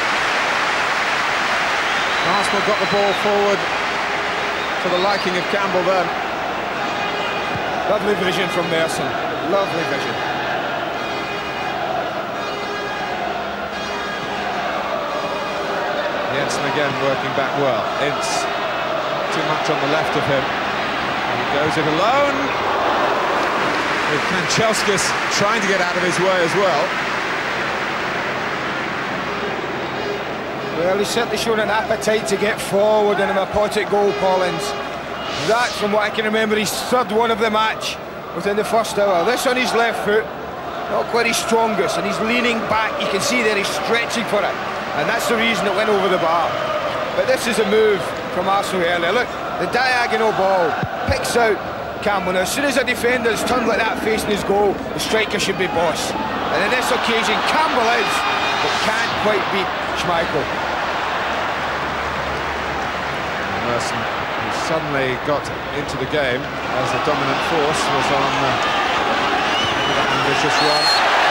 Arsenal got the ball forward to the liking of Campbell then. Lovely vision from Merson. Lovely vision. Jensen again working back well. It's too much on the left of him. And he goes it alone. With Kanchelskis trying to get out of his way as well. Well, he's certainly shown an appetite to get forward in a Mapotic goal, Collins. That, from what I can remember, his third one of the match within the first hour. This on his left foot, not quite his strongest, and he's leaning back. You can see there he's stretching for it, and that's the reason it went over the bar. But this is a move from Arsenal earlier. Look, the diagonal ball picks out Campbell. Now, as soon as a defender's turned like that facing his goal, the striker should be boss. And in this occasion, Campbell is, but can't quite beat Schmeichel. Merson, who suddenly got into the game as the dominant force, was on uh, that ambitious run.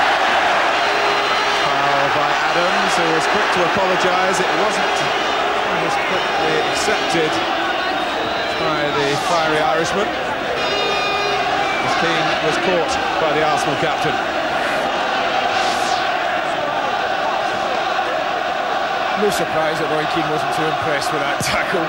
Foul by Adams, who was quick to apologise. It wasn't as quickly accepted by the fiery Irishman. As Keane was caught by the Arsenal captain. No surprise that Roy Keane wasn't too impressed with that tackle.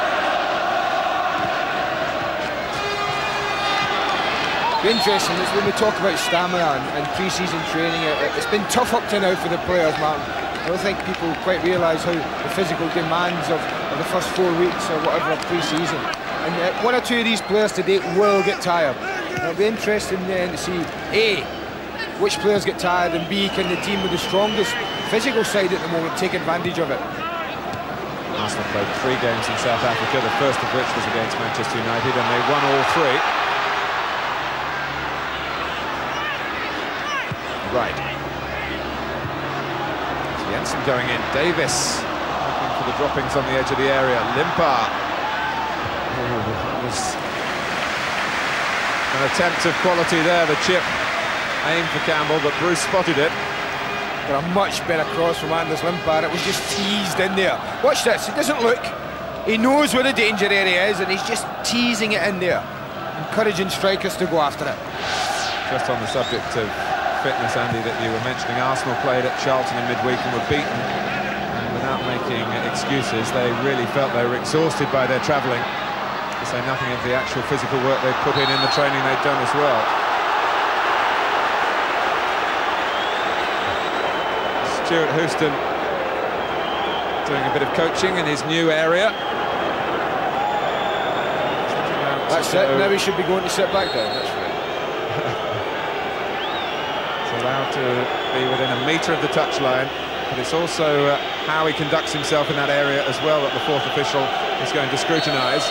Interesting, it's when we talk about stamina and, and pre-season training, it, it's been tough up to now for the players, Martin. I don't think people quite realise how the physical demands of, of the first four weeks or whatever of pre-season. And uh, one or two of these players today will get tired. It'll be interesting then to see, A, which players get tired, and B, can the team with the strongest physical side at the moment take advantage of it. Arsenal played three games in South Africa, the first of which was against Manchester United, and they won all three. Right. Jensen going in. Davis looking for the droppings on the edge of the area. Limpar. Oh, that was an attempt of quality there. The chip aimed for Campbell, but Bruce spotted it. But a much better cross from Anders Limpar. It was just teased in there. Watch this. He doesn't look. He knows where the danger area is, and he's just teasing it in there, encouraging strikers to go after it. Just on the subject of fitness, Andy, that you were mentioning, Arsenal played at Charlton in midweek and were beaten, and without making excuses, they really felt they were exhausted by their travelling, to say nothing of the actual physical work they'd put in in the training they'd done as well. Stuart Houston doing a bit of coaching in his new area. That's it, now he should be going to sit back down, that's right. He's allowed to be within a metre of the touchline, but it's also uh, how he conducts himself in that area as well that the fourth official is going to scrutinise.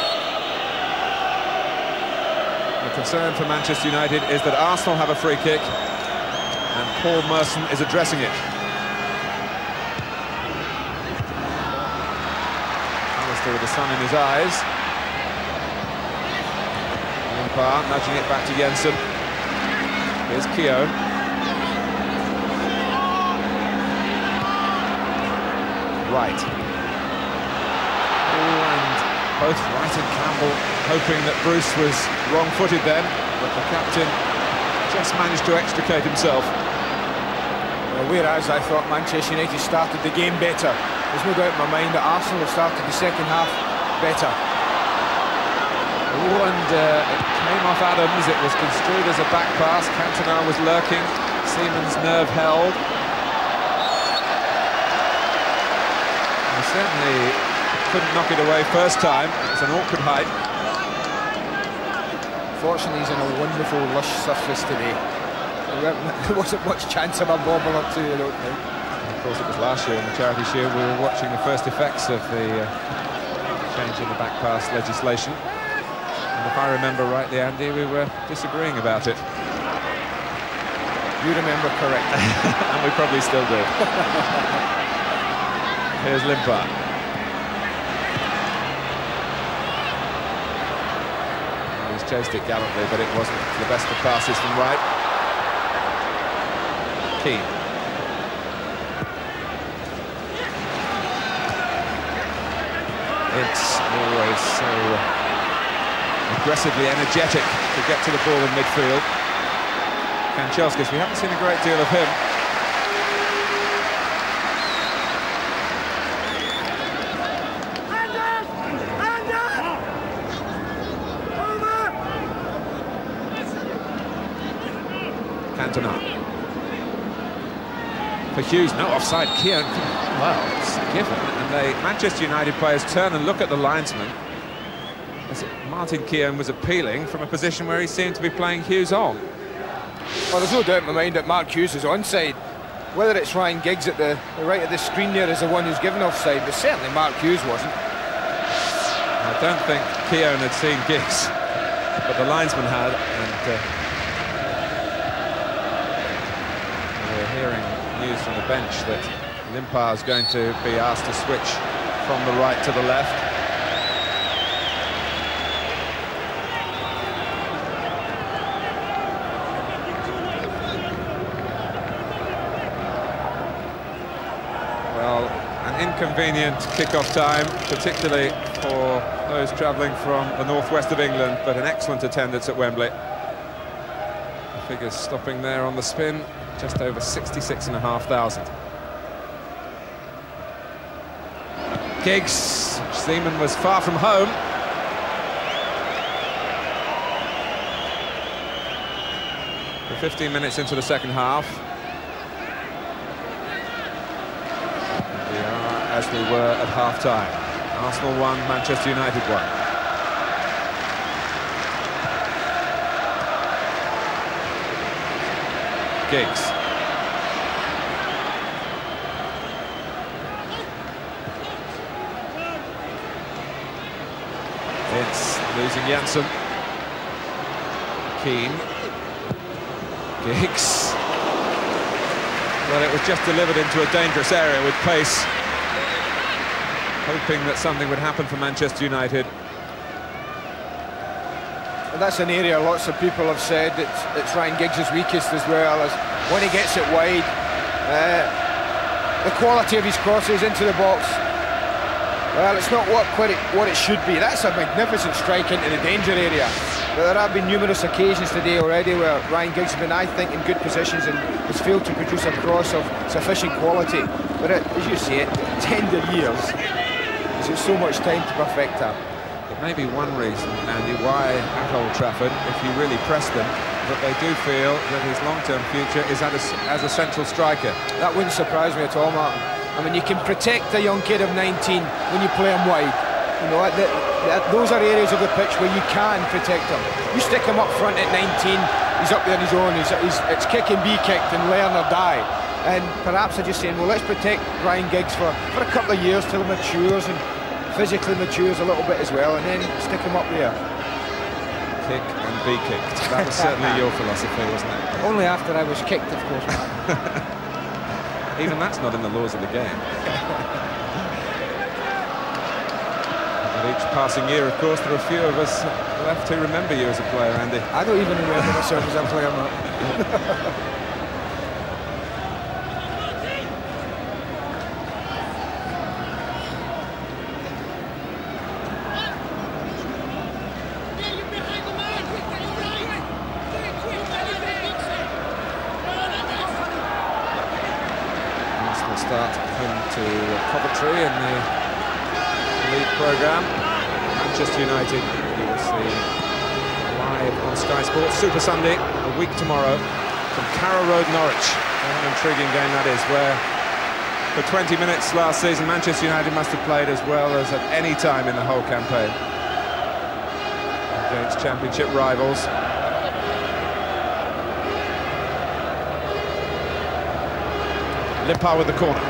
The concern for Manchester United is that Arsenal have a free kick and Paul Merson is addressing it. Alistair with the sun in his eyes. Limpar nudging it back to Jensen. Here's Keown. Wright. Oh, and both Wright and Campbell hoping that Bruce was wrong-footed then, but the captain just managed to extricate himself. Well, whereas I thought Manchester United started the game better, there's no doubt in my mind that Arsenal have started the second half better. Oh, and uh, it came off Adams, it was construed as a back pass, Cantona was lurking, Seaman's nerve held. He certainly couldn't knock it away first time, it was an awkward height. Fortunately, he's on a wonderful, lush surface today. There wasn't much chance of a bobble or two, I don't think. Of course, it was last year in the Charity Shield we were watching the first effects of the uh, change in the back pass legislation. And if I remember rightly, Andy, we were disagreeing about it. You remember correctly. And we probably still do. Here's Limpar. Chased it gallantly, but it wasn't the best of passes from Wright. Keane. It's always so aggressively energetic to get to the ball in midfield. Kanchelskis, we haven't seen a great deal of him. Cantona. For Hughes, no offside. Keown, well, it's given. And the Manchester United players turn and look at the linesman as Martin Keown was appealing from a position where he seemed to be playing Hughes on. Well, there's no doubt in my mind that Mark Hughes is onside. Whether it's Ryan Giggs at the, the right of the screen there is the one who's given offside, but certainly Mark Hughes wasn't. I don't think Keown had seen Giggs, but the linesman had, and uh, hearing news from the bench that Limpar is going to be asked to switch from the right to the left. Well, an inconvenient kick-off time, particularly for those travelling from the northwest of England, but an excellent attendance at Wembley. The figures stopping there on the spin. Just over sixty-six and a half thousand. Giggs, Seaman was far from home. We're fifteen minutes into the second half. We are as we were at half-time. Arsenal won, Manchester United won. Giggs. It's losing Jensen. Keane. Giggs. Well, it was just delivered into a dangerous area with pace, hoping that something would happen for Manchester United. That's an area lots of people have said it's, it's Ryan Giggs' weakest as well, as when he gets it wide. Uh, the quality of his crosses into the box, well, it's not what, quite it, what it should be. That's a magnificent strike into the danger area. But there have been numerous occasions today already where Ryan Giggs has been, I think, in good positions and has failed to produce a cross of sufficient quality. But it, as you say, it tender years. There's so much time to perfect that. Maybe one reason, Andy, why at Old Trafford, if you really press them, that they do feel that his long-term future is as a, as a central striker. That wouldn't surprise me at all, Martin. I mean, you can protect a young kid of nineteen when you play him wide. You know, the, the, those are areas of the pitch where you can protect him. You stick him up front at nineteen, he's up there on his own, he's, he's, it's kick and be kicked and learn or die. And perhaps I'm just saying, well, let's protect Ryan Giggs for, for a couple of years till he matures and physically matures a little bit as well, and then stick him up there. Kick and be kicked. That was certainly your philosophy, wasn't it? Only after I was kicked, of course. Even that's not in the laws of the game. With each passing year, of course, there are a few of us left who remember you as a player, Andy. I don't even remember myself as a player, Martin. Start home to Coventry in the league programme. Manchester United, you will see live on Sky Sports Super Sunday, a week tomorrow, from Carrow Road, Norwich. What an intriguing game that is, where for twenty minutes last season Manchester United must have played as well as at any time in the whole campaign against championship rivals. Limpar with the corner.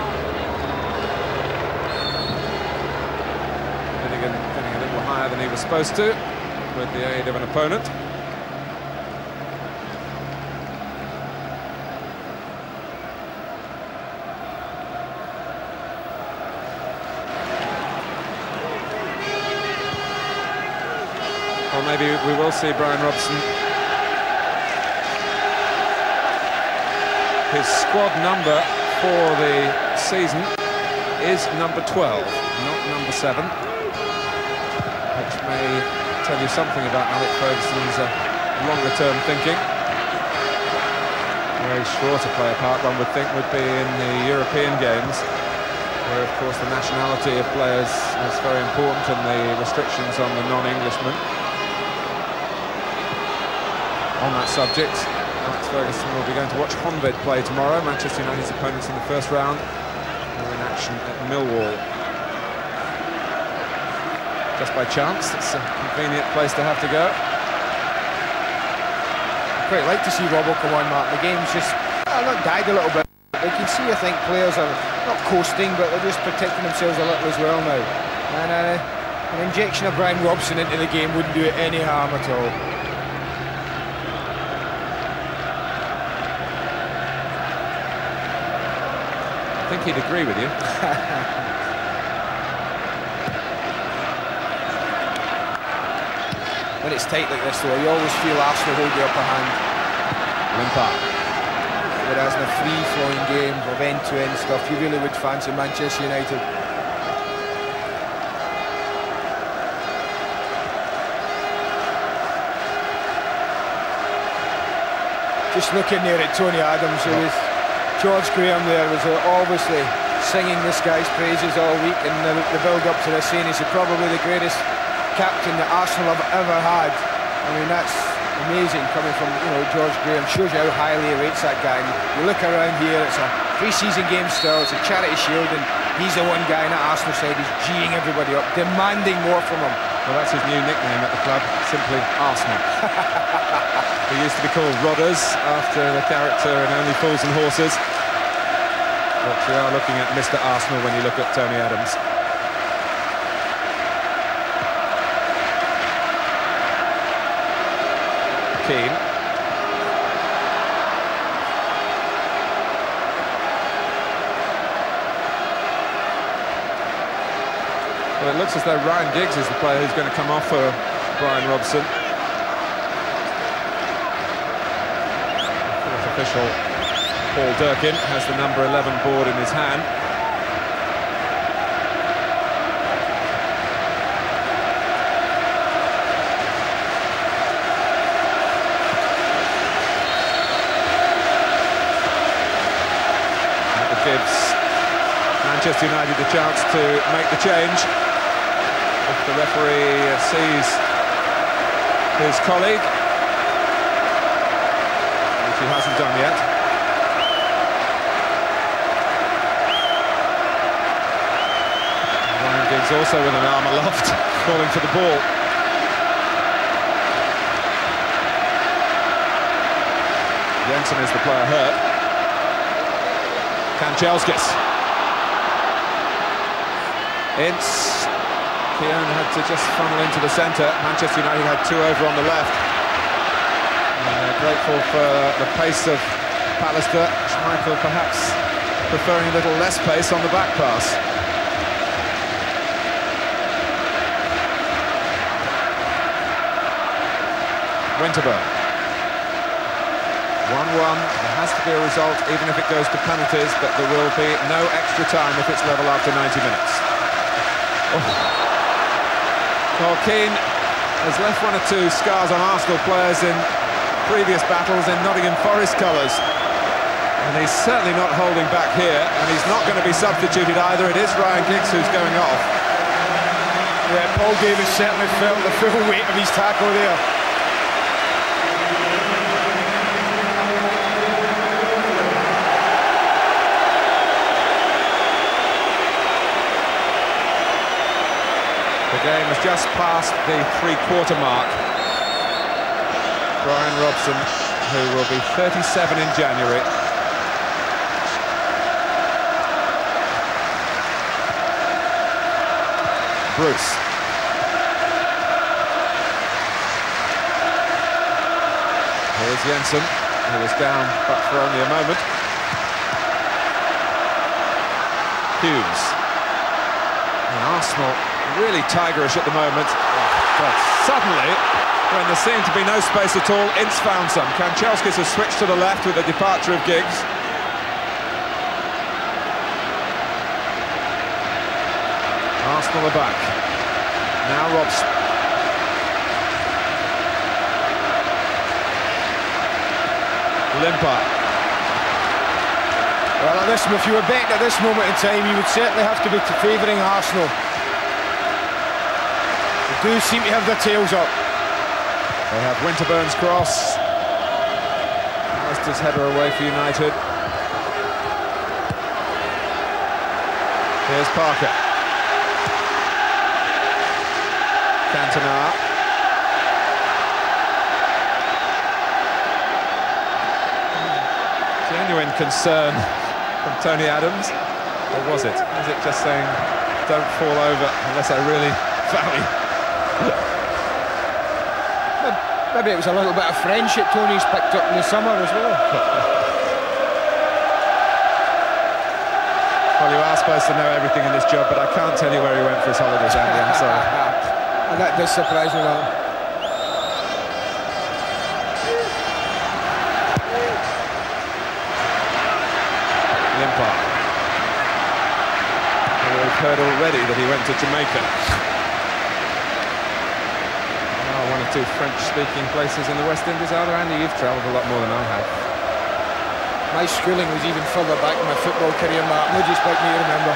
Finnegan getting a little higher than he was supposed to with the aid of an opponent. Or maybe we will see Brian Robson. His squad number for the season is number twelve, not number seven, which may tell you something about Alec Ferguson's uh, longer-term thinking. Very sure to play a part, one would think, would be in the European games, where, of course, the nationality of players is very important and the restrictions on the non-Englishmen. On that subject, Alex Ferguson will be going to watch Honved play tomorrow, Manchester United's opponents in the first round. They're in action at Millwall. Just by chance, it's a convenient place to have to go. I'd quite like to see Robbo come on, Mark. The game's just well, not died a little bit. You can see, I think, players are not coasting, but they're just protecting themselves a little as well now. And uh, an injection of Brian Robson into the game wouldn't do it any harm at all. I think he'd agree with you. When it's tight like this, though, you always feel Arsenal hold the upper hand. Limpar. Whereas in a free-flowing game of end-to-end stuff, you really would fancy Manchester United. Just looking there at Tony Adams, who was George Graham there was uh, obviously singing this guy's praises all week, and the, the build-up to this scene is probably the greatest captain that Arsenal have ever had. I mean, that's amazing coming from, you know, George Graham. Shows you how highly he rates that guy. And you look around here, it's a pre-season game still, it's a charity shield, and he's the one guy on the Arsenal side who's geeing everybody up, demanding more from him. Well, that's his new nickname at the club, simply Arsenal. He used to be called Rodders, after the character in Only Fools and Horses. But you are looking at Mister Arsenal when you look at Tony Adams. Keane. Well, it looks as though Ryan Giggs is the player who's going to come off for Brian Robson. Fourth official, Paul Durkin, has the number eleven board in his hand. That gives Manchester United a chance to make the change. If the referee sees his colleague. also with an arm aloft, calling for the ball. Jensen is the player hurt. Kanchelskis. Ince. Keown had to just funnel into the centre. Manchester United had two over on the left. Uh, grateful for the pace of Pallister. Schmeichel perhaps preferring a little less pace on the back pass. Winterburn. one one. There has to be a result, even if it goes to penalties, but there will be no extra time if it's level after ninety minutes. Oh. Well, Keane has left one or two scars on Arsenal players in previous battles in Nottingham Forest colours. And he's certainly not holding back here, and he's not going to be substituted either. It is Ryan Giggs who's going off. Yeah, Paul Davis certainly felt the full weight of his tackle there. The game has just passed the three-quarter mark. Brian Robson, who will be thirty-seven in January. Bruce. Here's Jensen, who was down but for only a moment. Hughes. And Arsenal really tigerish at the moment, but suddenly, when there seemed to be no space at all, Ince found some. Kanchelskis has switched to the left with the departure of Giggs. Arsenal are back. Now Robson. Limpar. Well, at this, if you were betting at this moment in time, you would certainly have to be favouring Arsenal. They do seem to have their tails up. They have Winterburn's cross. Alistair's header away for United. Here's Parker. Cantona. Genuine concern from Tony Adams. Or was it? Was it just saying, don't fall over unless I really foul you? Maybe it was a little bit of friendship Tony's picked up in the summer as well. Well, you are supposed to know everything in this job, but I can't tell you where he went for his holidays, Andy, I'm sorry. And that does surprise me now. Limpar. We've heard already that he went to Jamaica. One or two French-speaking places in the West Indies, are there, Andy? You've travelled a lot more than I have. My schooling was even further back in my football career, Mark. No just like me to remember.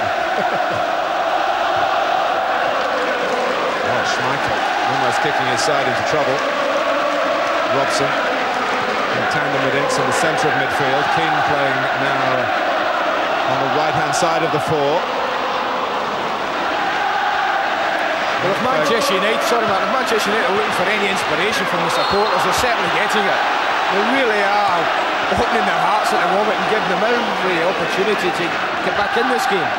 Oh, Schmeichel almost kicking his side into trouble. Robson in tandem with Ince in the centre of midfield. King playing now on the right-hand side of the four. Well, if Manchester United, sorry man, if Manchester United are looking for any inspiration from the supporters, they're certainly getting it. They really are opening their hearts at the moment and giving them every opportunity to get back in this game.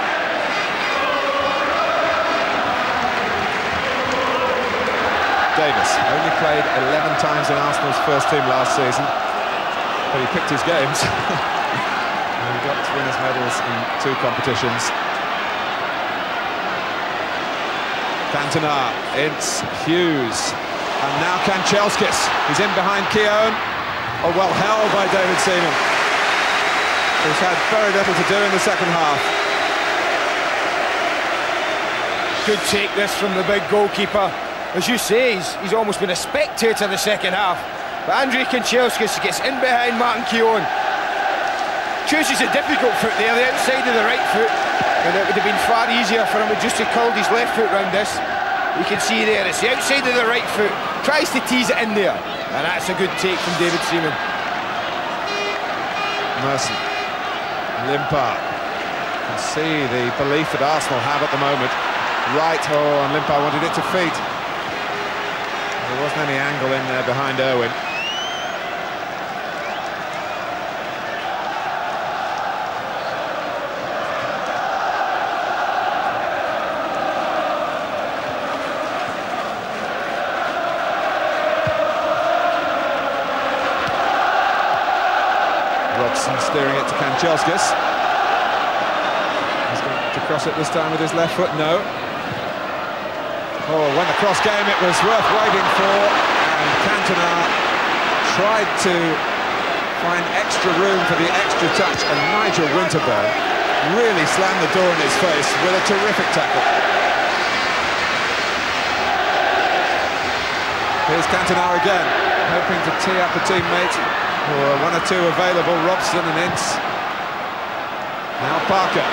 Davis only played eleven times in Arsenal's first team last season, but he picked his games. And he got winners' medals in two competitions. Cantona, Ince, Hughes, and now Kanchelskis. He's in behind Keown. Oh, well held by David Seaman, who's had very little to do in the second half. Good take this from the big goalkeeper. As you say, he's, he's almost been a spectator the second half. But Andrei Kanchelskis gets in behind Martin Keown. Chooses a difficult foot there, the outside of the right foot. And it would have been far easier for him to just have curled his left foot round this. You can see there, it's the outside of the right foot. Tries to tease it in there. And that's a good take from David Seaman. Merson. Limpar. You can see the belief that Arsenal have at the moment. right. Oh, and Limpar wanted it to feet. There wasn't any angle in there behind Irwin. Robson steering it to Kanchelskis. He's going to cross it this time with his left foot. No. Oh, when the cross came, it was worth waiting for, and Cantona tried to find extra room for the extra touch, and Nigel Winterburn really slammed the door in his face with a terrific tackle. Here's Cantona again, hoping to tee up a teammate, or one or two available, Robson and Ince. Now Parker.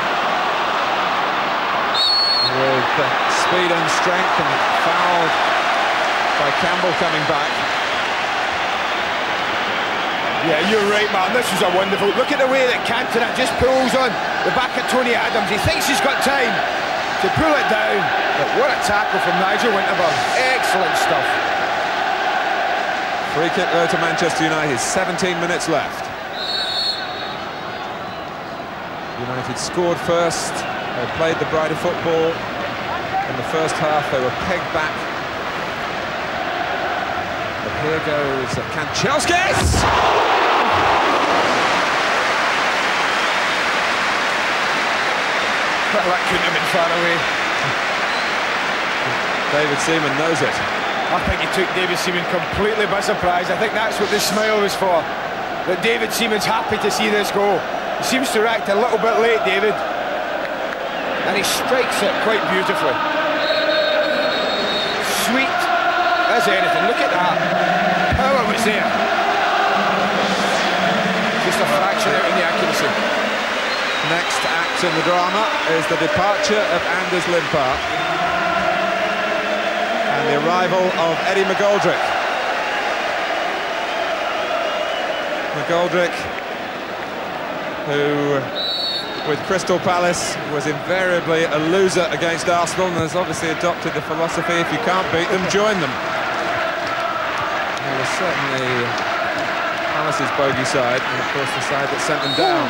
With uh, speed and strength, and fouled by Campbell coming back. Yeah, you're right, man. This was a wonderful... Look at the way that Cantona just pulls on the back of Tony Adams. He thinks he's got time to pull it down. But what a tackle from Nigel Winterburn. Excellent stuff. Free kick though to Manchester United. seventeen minutes left. United scored first. They played the brighter football. In the first half, they were pegged back. But here goes Kanchelskis! Well, that couldn't have been far away. David Seaman knows it. I think he took David Seaman completely by surprise. I think that's what the smile was for. That David Seaman's happy to see this goal. He seems to react a little bit late, David. And he strikes it quite beautifully. Sweet as anything. Look at that. Power was there. Just a fraction out in the accuracy. Next act in the drama is the departure of Anders Limpar and the arrival of Eddie McGoldrick. McGoldrick, who with Crystal Palace was invariably a loser against Arsenal, and has obviously adopted the philosophy, if you can't beat them, join them. It was certainly Palace's bogey side, and of course the side that sent them down.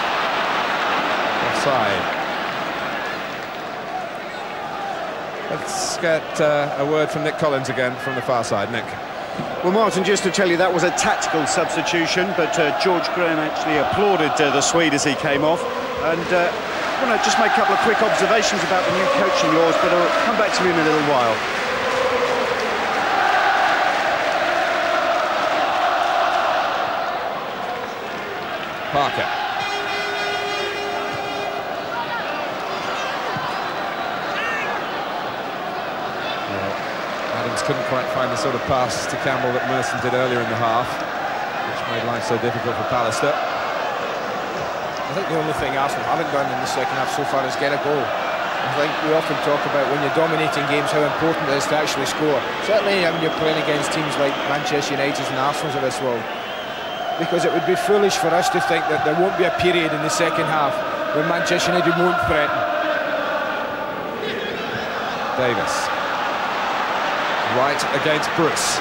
Offside. Let's get uh, a word from Nick Collins again from the far side. Nick. Well, Martin, just to tell you, that was a tactical substitution, but uh, George Graham actually applauded uh, the Swede as he came off. And uh, I want to just make a couple of quick observations about the new coaching laws, but I'll come back to you in a little while. Parker. Couldn't quite find the sort of pass to Campbell that Merson did earlier in the half, which made life so difficult for Pallister. I think the only thing Arsenal haven't done in the second half so far is get a goal. I think we often talk about when you're dominating games how important it is to actually score. Certainly when you're playing against teams like Manchester United and Arsenal's of this world. Because it would be foolish for us to think that there won't be a period in the second half when Manchester United won't threaten. Davis. Right against Bruce.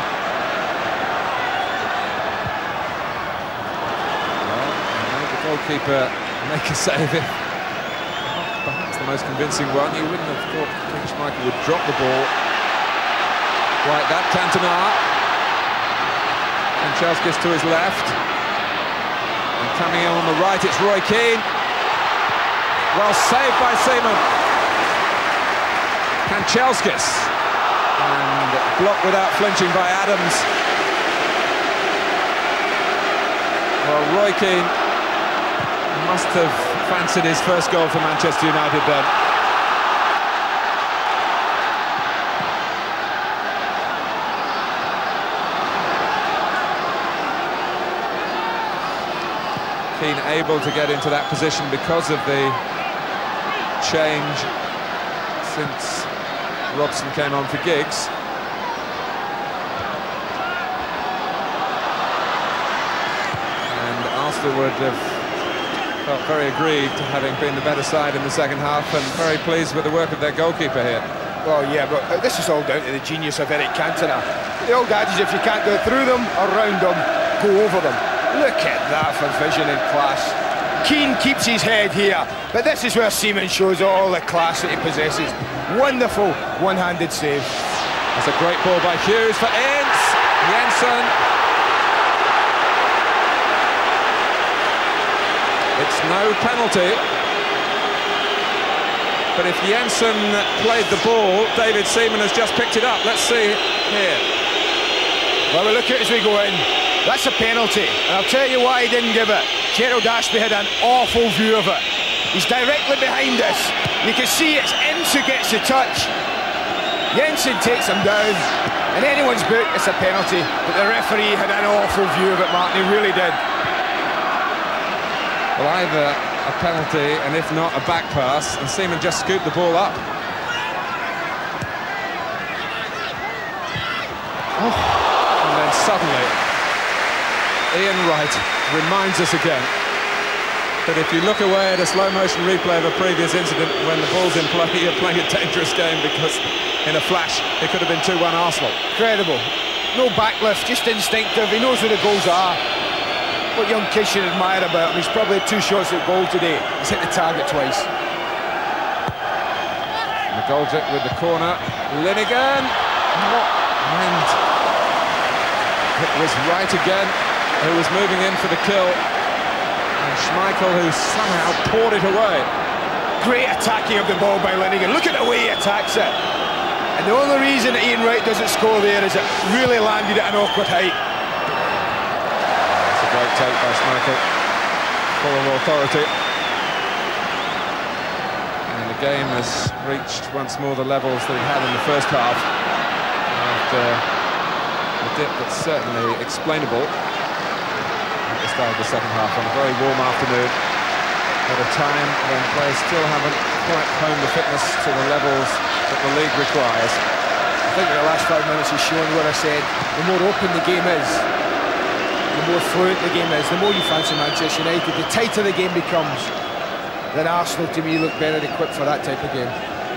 Well, made the goalkeeper make a save it. Perhaps the most convincing one. You wouldn't have thought King Schmeichel would drop the ball like that. Cantona. Kanchelskis to his left. And coming in on the right, it's Roy Keane. Well saved by Seaman. Kanchelskis. And blocked without flinching by Adams. Well, Roy Keane must have fancied his first goal for Manchester United then. Keane able to get into that position because of the change since Robson came on for Giggs. And Arsenal would have felt very aggrieved, having been the better side in the second half, and very pleased with the work of their goalkeeper here. Well, yeah, but this is all down to the genius of Eric Cantona. The old adage, if you can't go through them or round them, go over them. Look at that for vision and class. Keane keeps his head here, but this is where Seaman shows all the class that he possesses. Wonderful one-handed save. That's a great ball by Hughes for Ince. Jensen. It's no penalty. But if Jensen played the ball, David Seaman has just picked it up. Let's see here. Well, we look at it as we go in. That's a penalty, and I'll tell you why he didn't give it. Gerald Ashby had an awful view of it. He's directly behind us. You can see it's Ince who gets the touch. Jensen takes him down. In anyone's book, it's a penalty, but the referee had an awful view of it, Martin. He really did. Well, either a penalty, and if not, a back pass, and Seaman just scooped the ball up. Oh. And then suddenly, Ian Wright reminds us again that if you look away at a slow-motion replay of a previous incident, when the ball's in play, you're playing a dangerous game, because in a flash, it could have been two one Arsenal. Incredible. No backlift, just instinctive. He knows where the goals are. What young kids should admire about him. He's probably had two shots at goal today. He's hit the target twice. McGoldrick with the corner. Linnigan. And it was Wright again who was moving in for the kill. And Schmeichel, who somehow poured it away. Great attacking of the ball by Linnigan. Look at the way he attacks it. And the only reason that Ian Wright doesn't score there is it really landed at an awkward height. Great take by Schmeichel, full of authority. And the game has reached once more the levels that it had in the first half, after a dip that's certainly explainable at the start of the second half, on a very warm afternoon, at a time when players still haven't quite honed the fitness to the levels that the league requires. I think the last five minutes has shown what I said. The more open the game is, the more fluent the game is, the more you fancy Manchester United, the tighter the game becomes. Then Arsenal, to me, look better equipped for that type of game.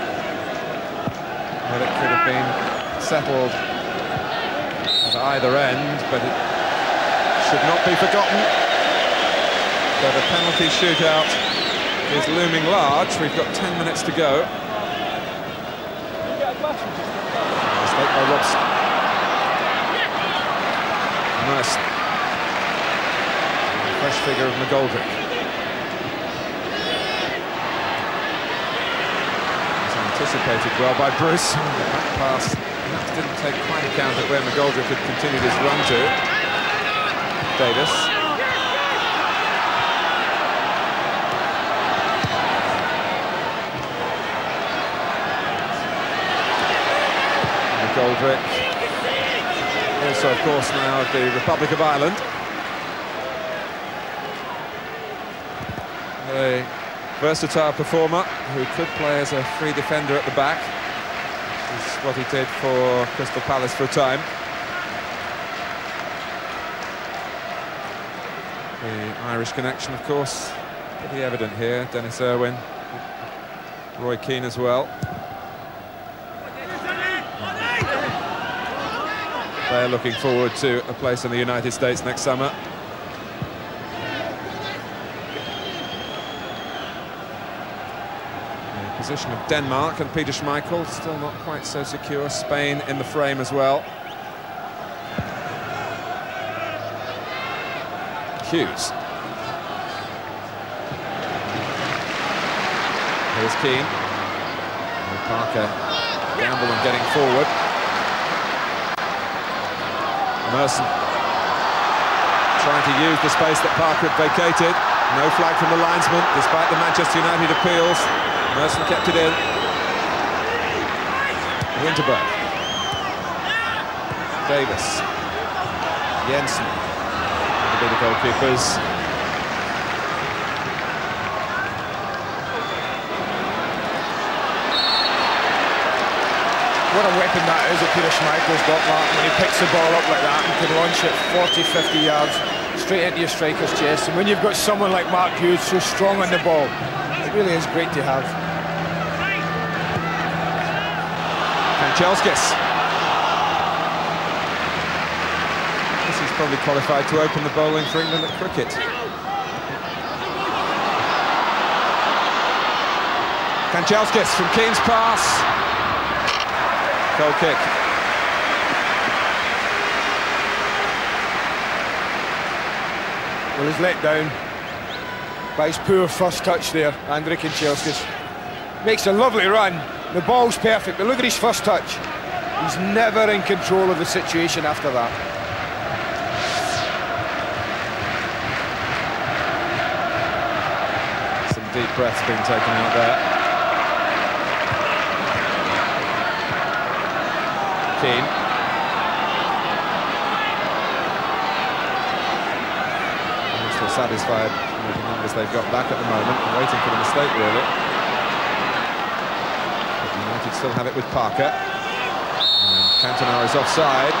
Well, it could have been settled at either end, but it should not be forgotten that a penalty shootout is looming large. We've got ten minutes to go. Mistake by Robson. Nice. Fresh figure of McGoldrick. It's anticipated well by Bruce. The back pass perhaps didn't take quite account of where McGoldrick had continued his run to. Davis. McGoldrick. Also, of course, now of the Republic of Ireland. A versatile performer who could play as a free defender at the back. This is what he did for Crystal Palace for a time. The Irish connection, of course, pretty evident here. Dennis Irwin, Roy Keane as well. They're looking forward to a place in the United States next summer. Position of Denmark and Peter Schmeichel still not quite so secure. Spain in the frame as well. Hughes. Here's Keane. And Parker gamble and getting forward. Merson trying to use the space that Parker had vacated. No flag from the linesman, despite the Manchester United appeals. Merson kept it in. Winterberg. Davis. Jensen. The bit of goalkeepers. What a weapon that is that Peter Schmeichel's got, Martin, when he picks the ball up like that and can launch it forty, fifty yards. straight into your striker's chest. And when you've got someone like Mark Hughes so strong on the ball, it really is great to have. Kanchelskis. This is probably qualified to open the bowling for England at cricket. Kanchelskis from Keane's pass. Goal kick. Well, he's let down by his poor first touch there, Andrei Kanchelskis. Makes a lovely run, the ball's perfect, but look at his first touch. He's never in control of the situation after that. Some deep breaths being taken out there. Keane. Still satisfied with the numbers they've got back at the moment, waiting for the mistake really. But United still have it with Parker. And Cantona is offside.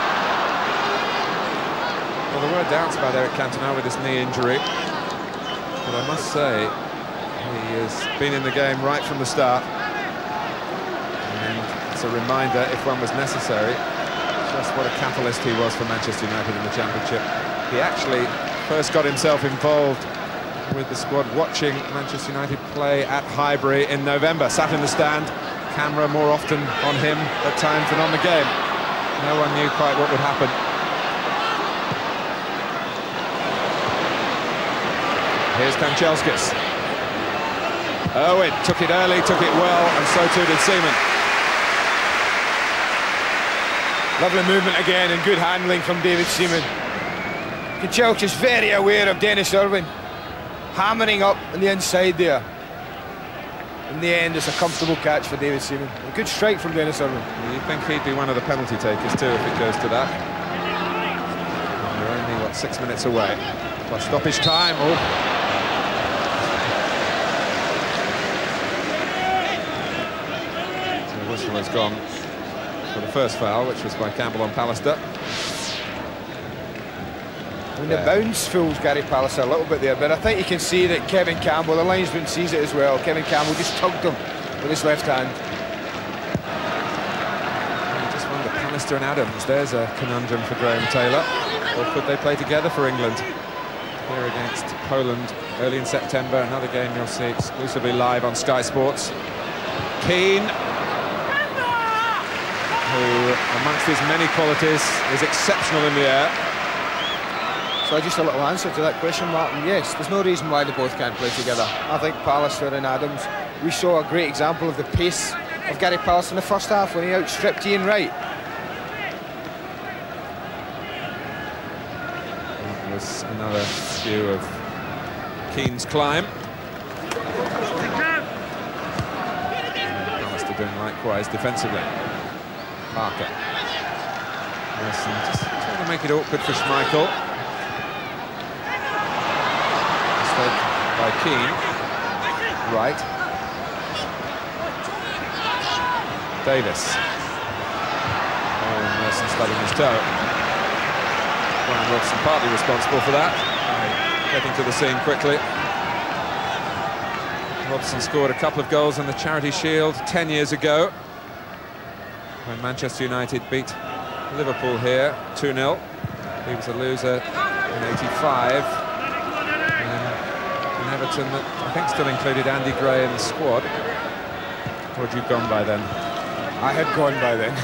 Well, there were doubts about Eric Cantona with his knee injury, but I must say he has been in the game right from the start. And it's a reminder, if one was necessary, just what a catalyst he was for Manchester United in the Championship. He actually first got himself involved with the squad watching Manchester United play at Highbury in November. Sat in the stand, camera more often on him at times than on the game. No one knew quite what would happen. Here's Kanchelskis. Owen took it early, took it well, and so too did Seaman. Lovely movement again and good handling from David Seaman. Kanchelskis very aware of Dennis Irwin, hammering up on the inside there. In the end, it's a comfortable catch for David Seaman. A good strike from Dennis Irwin. You'd think he'd be one of the penalty takers too if it goes to that. And we're only, what, six minutes away. Plus stoppage time. Oh. So the whistle has gone for the first foul, which was by Campbell on Pallister. I mean, the bounce fools Gary Pallister a little bit there, but I think you can see that Kevin Campbell, the linesman, sees it as well. Kevin Campbell just tugged him with his left hand. I just wonder, Pallister and Adams, there's a conundrum for Graham Taylor. Or could they play together for England? Here against Poland early in September, another game you'll see exclusively live on Sky Sports. Keane, who amongst his many qualities is exceptional in the air. So just a little answer to that question, Martin. Yes, there's no reason why they both can't play together. I think Pallister and Adams, we saw a great example of the pace of Gary Pallister in the first half when he outstripped Ian Wright. That was another view of Keane's climb. Pallister doing likewise defensively. Parker. Yes, and just trying to make it awkward for Schmeichel. By Keane, right. Davis. Oh, Merson stubbing his toe. Brian Robson partly responsible for that. Getting to the scene quickly. Robson scored a couple of goals in the Charity Shield ten years ago when Manchester United beat Liverpool here two nil. He was a loser in eighty-five. Everton, that I think still included Andy Gray in the squad. Or had you gone by then? I had gone by then.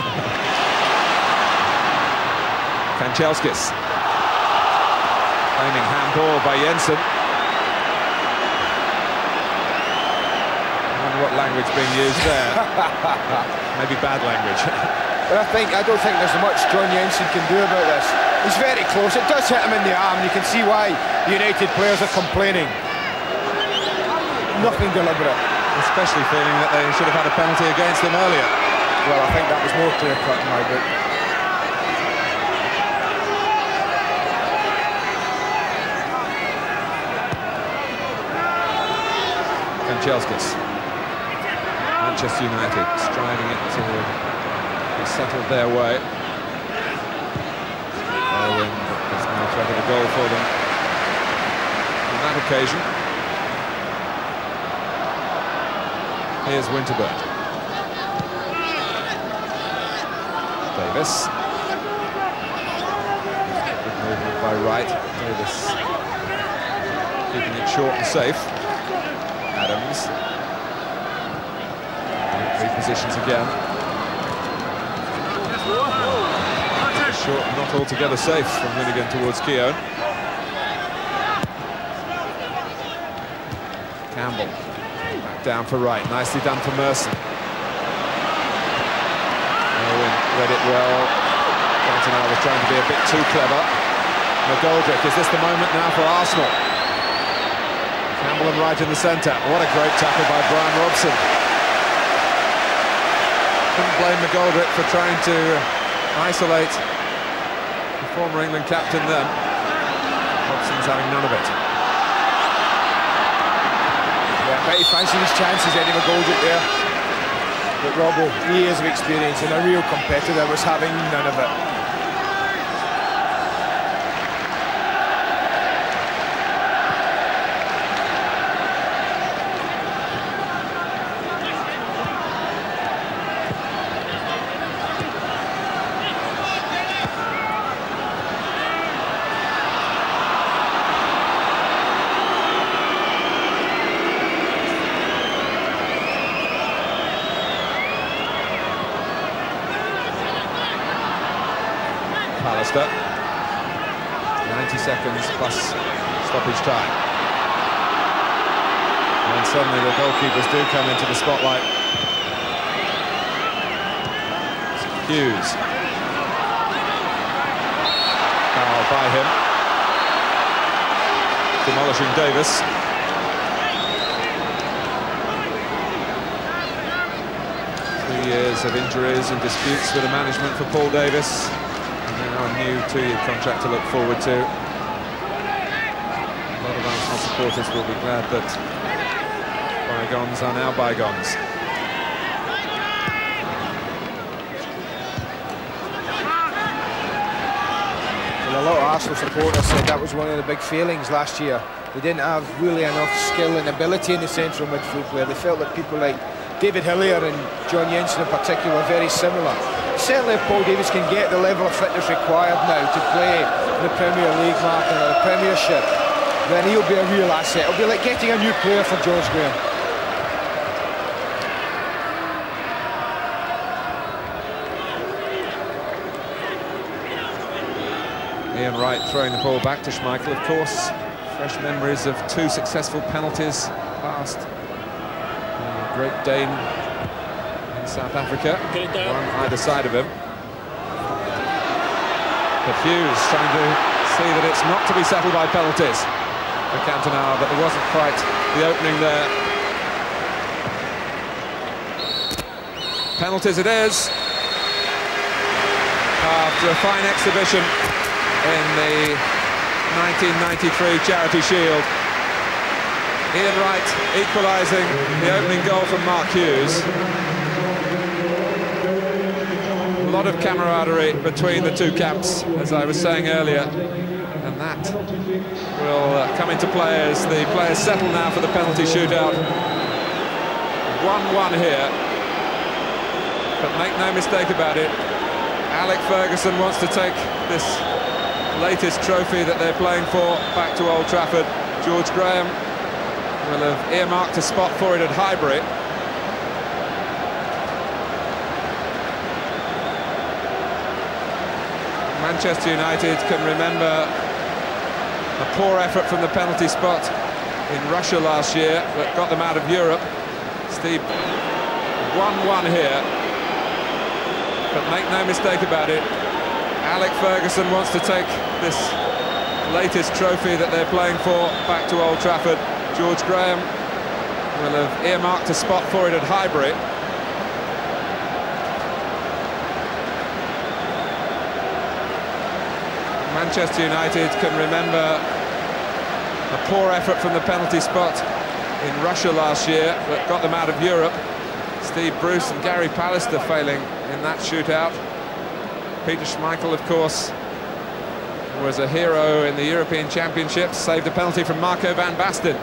Kanchelskis. Claiming handball by Jensen. I wonder what language being used there. Maybe bad language. But I think I don't think there's much John Jensen can do about this. He's very close. It does hit him in the arm. You can see why United players are complaining. Nothing deliberate. Especially feeling that they should have had a penalty against them earlier. Well, I think that was more clear-cut in my book. Kanchelskis. Manchester United striving it to be settled their way. Owen does not threat of a goal for them on that occasion. Here's Winterburn. Davis. Good movement by Wright. Davis keeping it short and safe. Adams. Repositions again. Short, not altogether safe from Linnigan towards Keown. Campbell. Back down for Wright. Nicely done for Merson. Owen read it well. Cantona was trying to be a bit too clever. McGoldrick, is this the moment now for Arsenal? Campbell and Wright in the centre. What a great tackle by Brian Robson. Couldn't blame McGoldrick for trying to isolate the former England captain then. Robson's having none of it. Yeah, I bet he fancied his chances, Eddie McGoldrick there. But Robbo, years of experience and a real competitor, was having none of it. Pallister. ninety seconds plus stoppage time. And suddenly the goalkeepers do come into the spotlight. Hughes. Foul by him. Demolishing Davis. Three years of injuries and disputes with the management for Paul Davis. Now a new two-year contract to look forward to. A lot of Arsenal supporters will be glad that bygones are now bygones. Well, a lot of Arsenal supporters said that was one of the big failings last year. They didn't have really enough skill and ability in the central midfield player. They felt that people like David Hillier and John Jensen in particular were very similar. Certainly if Paul Davis can get the level of fitness required now to play in the Premier League, Martin, or the Premiership, then he'll be a real asset. It'll be like getting a new player for George Graham. Ian Wright throwing the ball back to Schmeichel, of course. Fresh memories of two successful penalties past. The Great Dane in South Africa, one either side of him. But Hughes trying to see that it's not to be settled by penalties for Cantona, but there wasn't quite the opening there. Penalties it is. After a fine exhibition in the nineteen ninety-three Charity Shield. Ian Wright equalising the opening goal from Mark Hughes. A lot of camaraderie between the two camps, as I was saying earlier, and that will uh, come into play as the players settle now for the penalty shootout. one one here, but make no mistake about it, Alec Ferguson wants to take this latest trophy that they're playing for back to Old Trafford. George Graham will have earmarked a spot for it at Highbury. Manchester United can remember a poor effort from the penalty spot in Russia last year that got them out of Europe. Steve, one one here, but make no mistake about it, Alec Ferguson wants to take this latest trophy that they're playing for back to Old Trafford. George Graham will have earmarked a spot for it at Highbury. Manchester United can remember a poor effort from the penalty spot in Russia last year that got them out of Europe. Steve Bruce and Gary Pallister failing in that shootout. Peter Schmeichel, of course, was a hero in the European Championships, saved a penalty from Marco van Basten.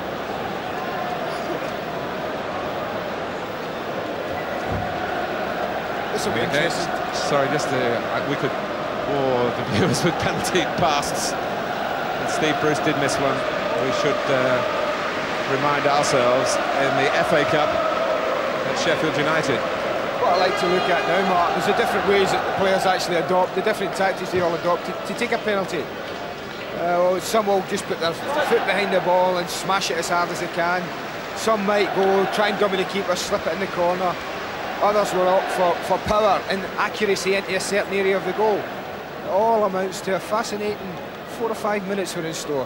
This will be interesting. Sorry, just to, uh, we could bore the viewers with penalty pasts. And Steve Bruce did miss one. We should uh, remind ourselves in the F A Cup at Sheffield United. What I like to look at now, Mark, there's the different ways that the players actually adopt, the different tactics they all adopt to, to take a penalty. Uh, well, some will just put their foot behind the ball and smash it as hard as they can. Some might go try and dummy the keeper, slip it in the corner. Others will opt for, for power and accuracy into a certain area of the goal. It all amounts to a fascinating four or five minutes we're in store.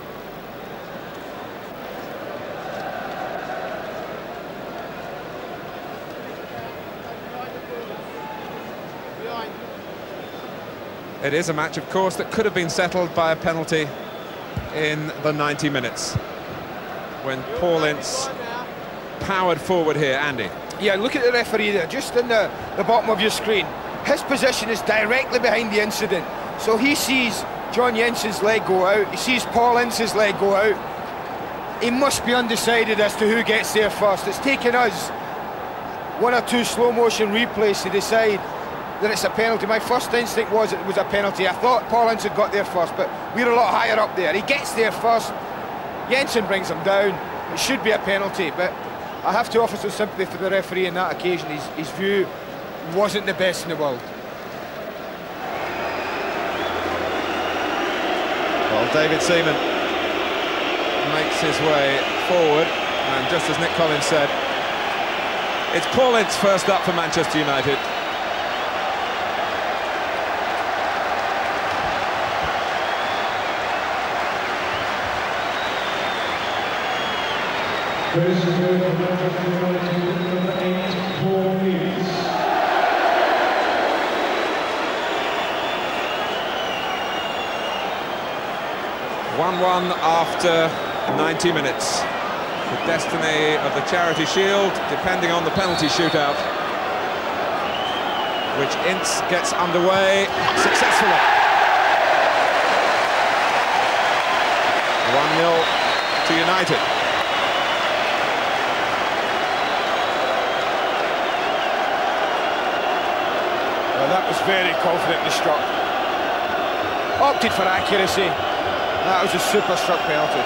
It is a match, of course, that could have been settled by a penalty in the ninety minutes when Paul Ince powered forward here. Andy. Yeah, look at the referee there, just in the, the bottom of your screen. His position is directly behind the incident. So he sees John Jensen's leg go out, he sees Paul Ince's leg go out. He must be undecided as to who gets there first. It's taken us one or two slow motion replays to decide that it's a penalty. My first instinct was it was a penalty. I thought Paul Ince had got there first, but we're a lot higher up there. He gets there first, Jensen brings him down. It should be a penalty, but I have to offer some sympathy for the referee on that occasion. His, his view wasn't the best in the world. Well, David Seaman makes his way forward, and just as Nick Collins said, it's Paul Ince first up for Manchester United. one one after ninety minutes. The destiny of the Charity Shield depending on the penalty shootout, which Ince gets underway successfully. one nil to United. Well, that was very confidently struck. Opted for accuracy. That was a super struck penalty.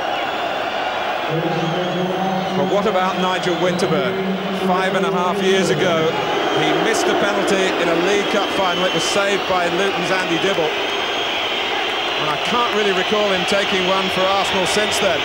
But what about Nigel Winterburn? Five and a half years ago, he missed a penalty in a League Cup final. It was saved by Luton's Andy Dibble. And I can't really recall him taking one for Arsenal since then.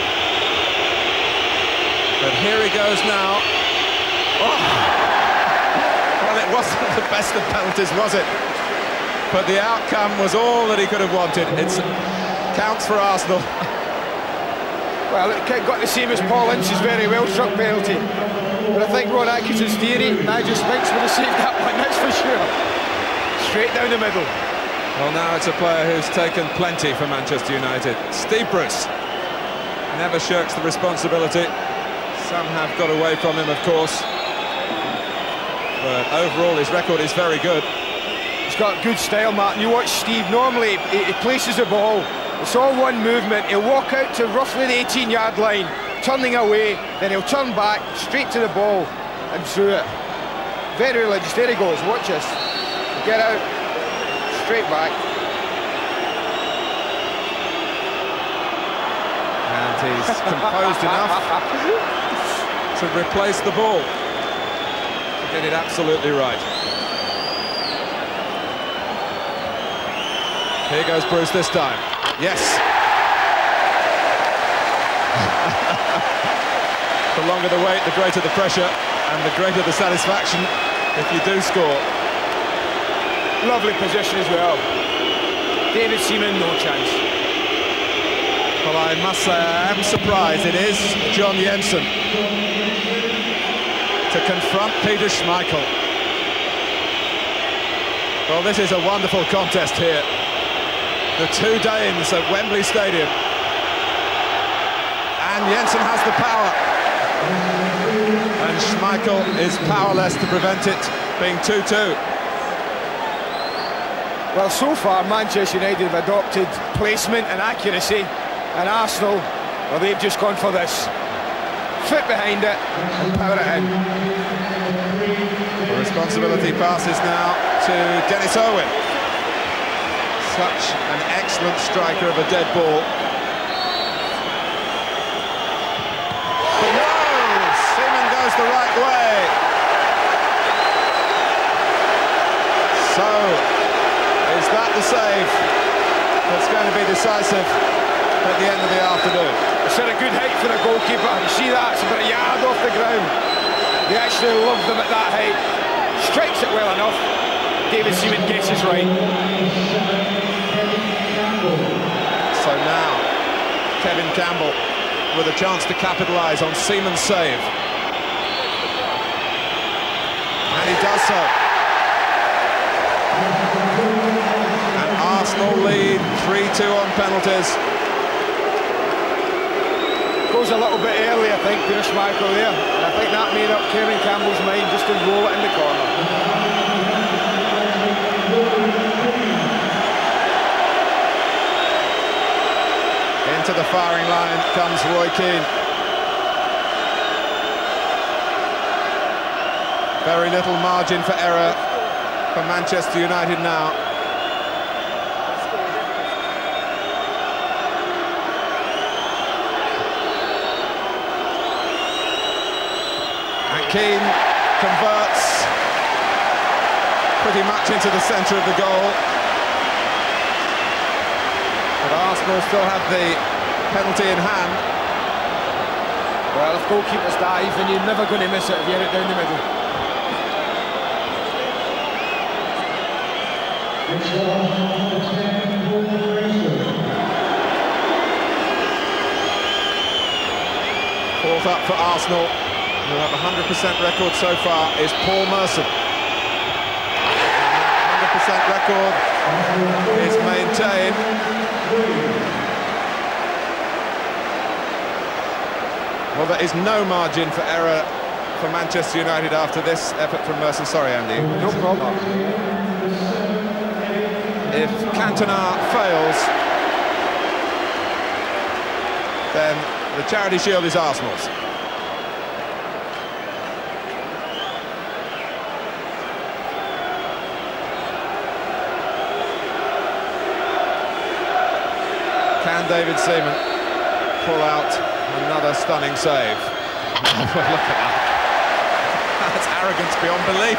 But here he goes now. Oh. Well, it wasn't the best of penalties, was it? But the outcome was all that he could have wanted. It's counts for Arsenal. Well, it got the same as Paul Ince's very well struck penalty. But I think Ron Atkinson's theory, Nigel Spinks would have saved that one, that's for sure. Straight down the middle. Well, now it's a player who's taken plenty for Manchester United. Steve Bruce never shirks the responsibility. Some have got away from him, of course. But overall, his record is very good. He's got good style, Martin. You watch Steve, normally he, he places the ball. It's all one movement. He'll walk out to roughly the eighteen yard line, turning away, then he'll turn back, straight to the ball, and through it. Very religious. There he goes, watch this. Get out, straight back. And he's composed enough to replace the ball. He did it absolutely right. Here goes Bruce this time. Yes. The longer the wait, the greater the pressure, and the greater the satisfaction if you do score. Lovely position as well. David Seaman, no chance. Well, I must say, I am surprised it is John Jensen to confront Peter Schmeichel. Well, this is a wonderful contest here. The two Danes at Wembley Stadium. And Jensen has the power. And Schmeichel is powerless to prevent it being two two. Well, so far Manchester United have adopted placement and accuracy, and Arsenal, well, they've just gone for this. Foot behind it and power it in. The responsibility passes now to Dennis Irwin. Such an excellent striker of a dead ball. But no! Seaman goes the right way. So, is that the save that's going to be decisive at the end of the afternoon? It's at a good height for the goalkeeper. You see that? It's about a yard off the ground. They actually love them at that height. Strikes it well enough. David Seaman guesses right. So now, Kevin Campbell with a chance to capitalise on Seaman's save. And he does so. And Arsenal lead three two on penalties. Goes a little bit early, I think, Peter Schmeichel there. And I think that made up Kevin Campbell's mind just to roll it in the corner. Into the firing line comes Roy Keane. Very little margin for error for Manchester United now. And Keane converts pretty much into the centre of the goal. But Arsenal still have the penalty in hand. Well, if goalkeepers dive, then you're never going to miss it if you hit it down the middle. Fourth up for Arsenal, who have a one hundred percent record so far, is Paul Merson. one hundred percent record is maintained. Well, there is no margin for error for Manchester United after this effort from Merson. Sorry, Andy. No problem. If Cantona fails, then the Charity Shield is Arsenal's. Can David Seaman pull out another stunning save? Look at that. That's arrogance beyond belief.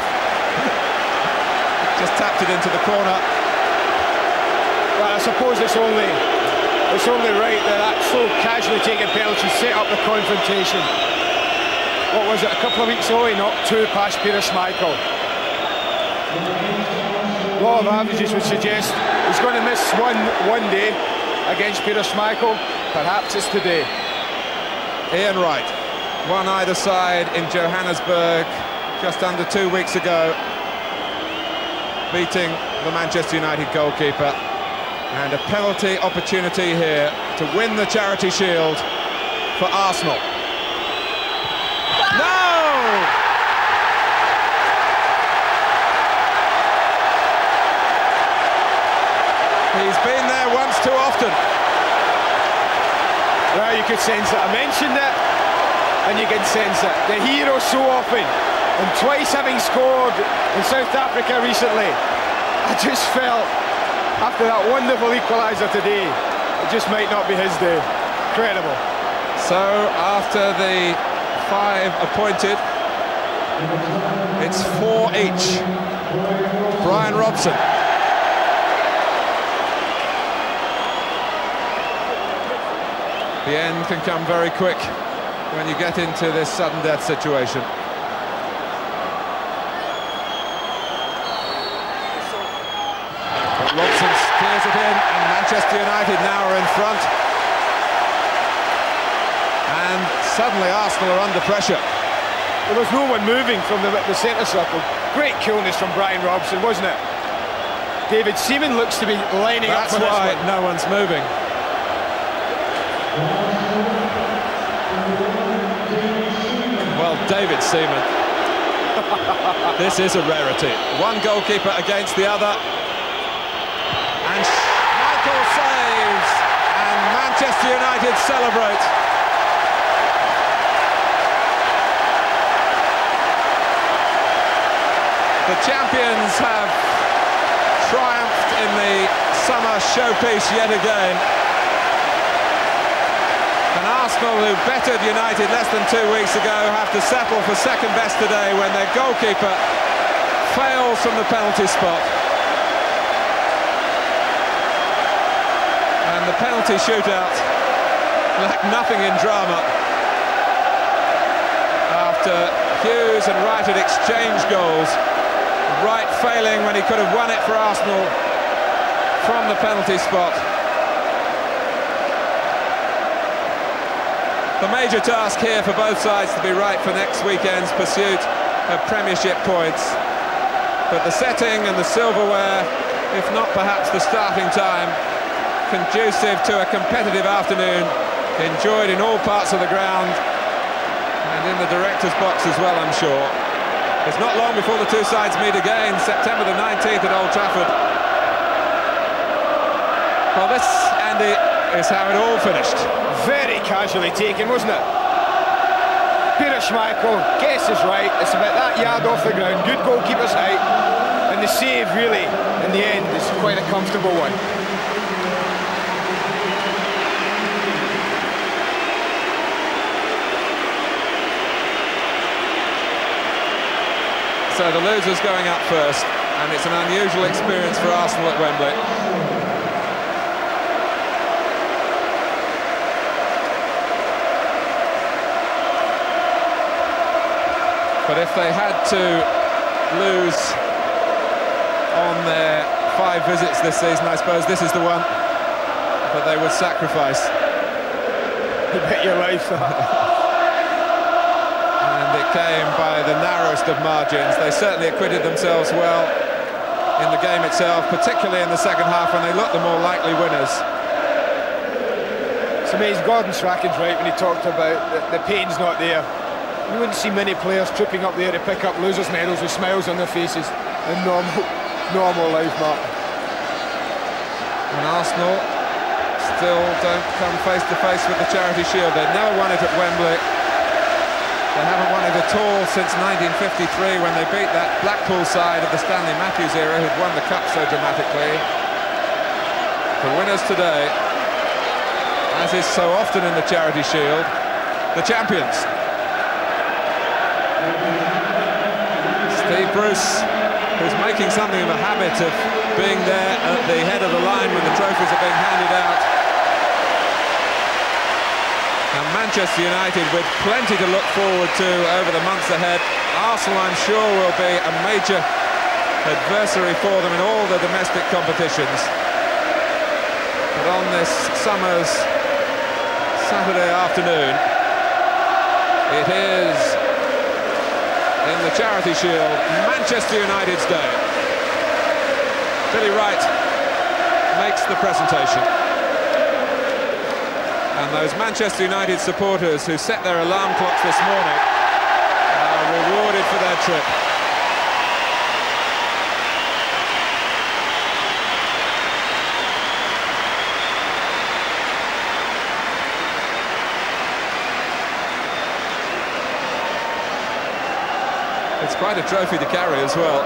Just tapped it into the corner. Well, I suppose it's only it's only right that that so casually taken penalty set up the confrontation. What was it, a couple of weeks ago he knocked two past Peter Schmeichel. Law of averages would suggest he's going to miss one one day against Peter Schmeichel. Perhaps it's today. Ian Wright, one either side in Johannesburg just under two weeks ago, beating the Manchester United goalkeeper. And a penalty opportunity here to win the Charity Shield for Arsenal. No! He's been there once too often. Well, you could sense it. I mentioned it, and you can sense it. The hero so often, and twice having scored in South Africa recently. I just felt, after that wonderful equaliser today, it just might not be his day. Incredible. So, after the five appointed, it's four each. Brian Robson. The end can come very quick when you get into this sudden death situation. But Robson clears it in, and Manchester United now are in front. And suddenly Arsenal are under pressure. There was no one moving from the, the centre circle. Great coolness from Brian Robson, wasn't it? David Seaman looks to be lining That's up for why this one. no one's moving. Well, David Seaman. This is a rarity. One goalkeeper against the other. Manchester United celebrate. The champions have triumphed in the summer showpiece yet again. And Arsenal, who bettered United less than two weeks ago, have to settle for second best today when their goalkeeper fails from the penalty spot. And the penalty shootout lacked nothing in drama. After Hughes and Wright had exchanged goals, Wright failing when he could have won it for Arsenal from the penalty spot. The major task here for both sides to be right for next weekend's pursuit of Premiership points. But the setting and the silverware, if not perhaps the starting time, conducive to a competitive afternoon, enjoyed in all parts of the ground and in the director's box as well, I'm sure. It's not long before the two sides meet again, September the nineteenth at Old Trafford. Well, this, Andy, is how it all finished. Very casually taken, wasn't it? Peter Schmeichel, guess is right, it's about that yard off the ground, good goalkeeper's height, and the save really, in the end, is quite a comfortable one. So the losers going up first, and it's an unusual experience for Arsenal at Wembley. But if they had to lose on their five visits this season, I suppose this is the one that they would sacrifice. You bet your life. And it came by the narrowest of margins. They certainly acquitted themselves well in the game itself, particularly in the second half when they looked the more likely winners. It's amazing, Gordon Strachan's right when he talked about the, the pain's not there. You wouldn't see many players tripping up there to pick up losers' medals with smiles on their faces in normal, normal life, Mark. And Arsenal still don't come face to face with the Charity Shield. They've never won it at Wembley. They haven't won it at all since nineteen fifty-three when they beat that Blackpool side of the Stanley Matthews era who'd won the Cup so dramatically. The winners today, as is so often in the Charity Shield, the champions. Steve Bruce, who's making something of a habit of being there at the head of the line when the trophies are being handed out. And Manchester United with plenty to look forward to over the months ahead. Arsenal, I'm sure, will be a major adversary for them in all the domestic competitions. But on this summer's Saturday afternoon, it is, in the Charity Shield, Manchester United's day. Billy Wright makes the presentation. And those Manchester United supporters who set their alarm clocks this morning are rewarded for their trip. It's quite a trophy to carry as well.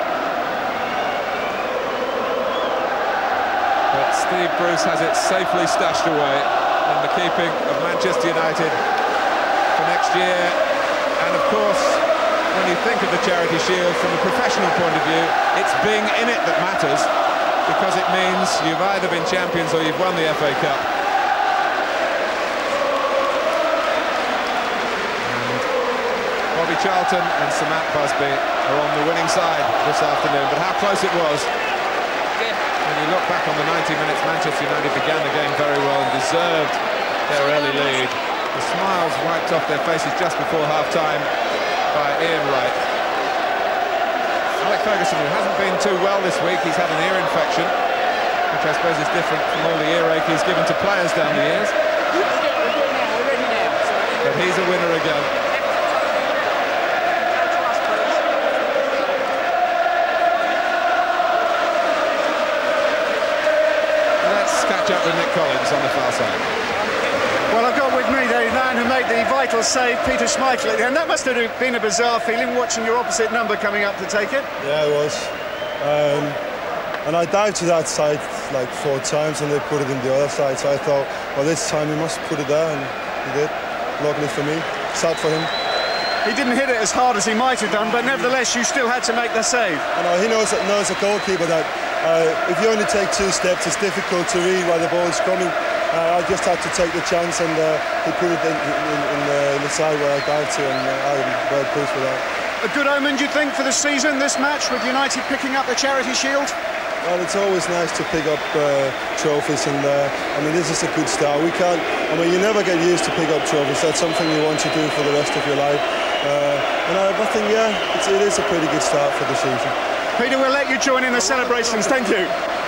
But Steve Bruce has it safely stashed away in the keeping of Manchester United for next year. And of course, when you think of the Charity Shield from a professional point of view, it's being in it that matters, because it means you've either been champions or you've won the F A Cup. Bobby Charlton and Sir Matt Busby are on the winning side this afternoon, but how close it was. When you look back on the ninety minutes, Manchester United began the game very well and deserved their early lead. The smiles wiped off their faces just before half-time by Ian Wright. Alec Ferguson, who hasn't been too well this week, he's had an ear infection, which I suppose is different from all the earache he's given to players down the years. But he's a winner again. Catch up with Nick Collins on the far side. made the vital save, Peter Schmeichel, and that must have been a bizarre feeling, watching your opposite number coming up to take it. Yeah, it was. Um, and I dived to that side like four times and they put it in the other side, so I thought, well, this time he must put it there, and he did. Luckily for me, sad for him. He didn't hit it as hard as he might have done, but nevertheless you still had to make the save. I know, he knows, knows a goalkeeper that uh, if you only take two steps, it's difficult to read where the ball's coming. Uh, I just had to take the chance, and uh, he put it in, in, in, the, in the side where I dived to, and uh, I'm well pleased with that. A good omen, do you think, for the season, this match, with United picking up the Charity Shield? Well, it's always nice to pick up uh, trophies, and uh, I mean, this is a good start. We can't, I mean, you never get used to pick up trophies. That's something you want to do for the rest of your life. Uh, and I, I think, yeah, it's, it is a pretty good start for the season. Peter, we'll let you join in the celebrations. Thank you.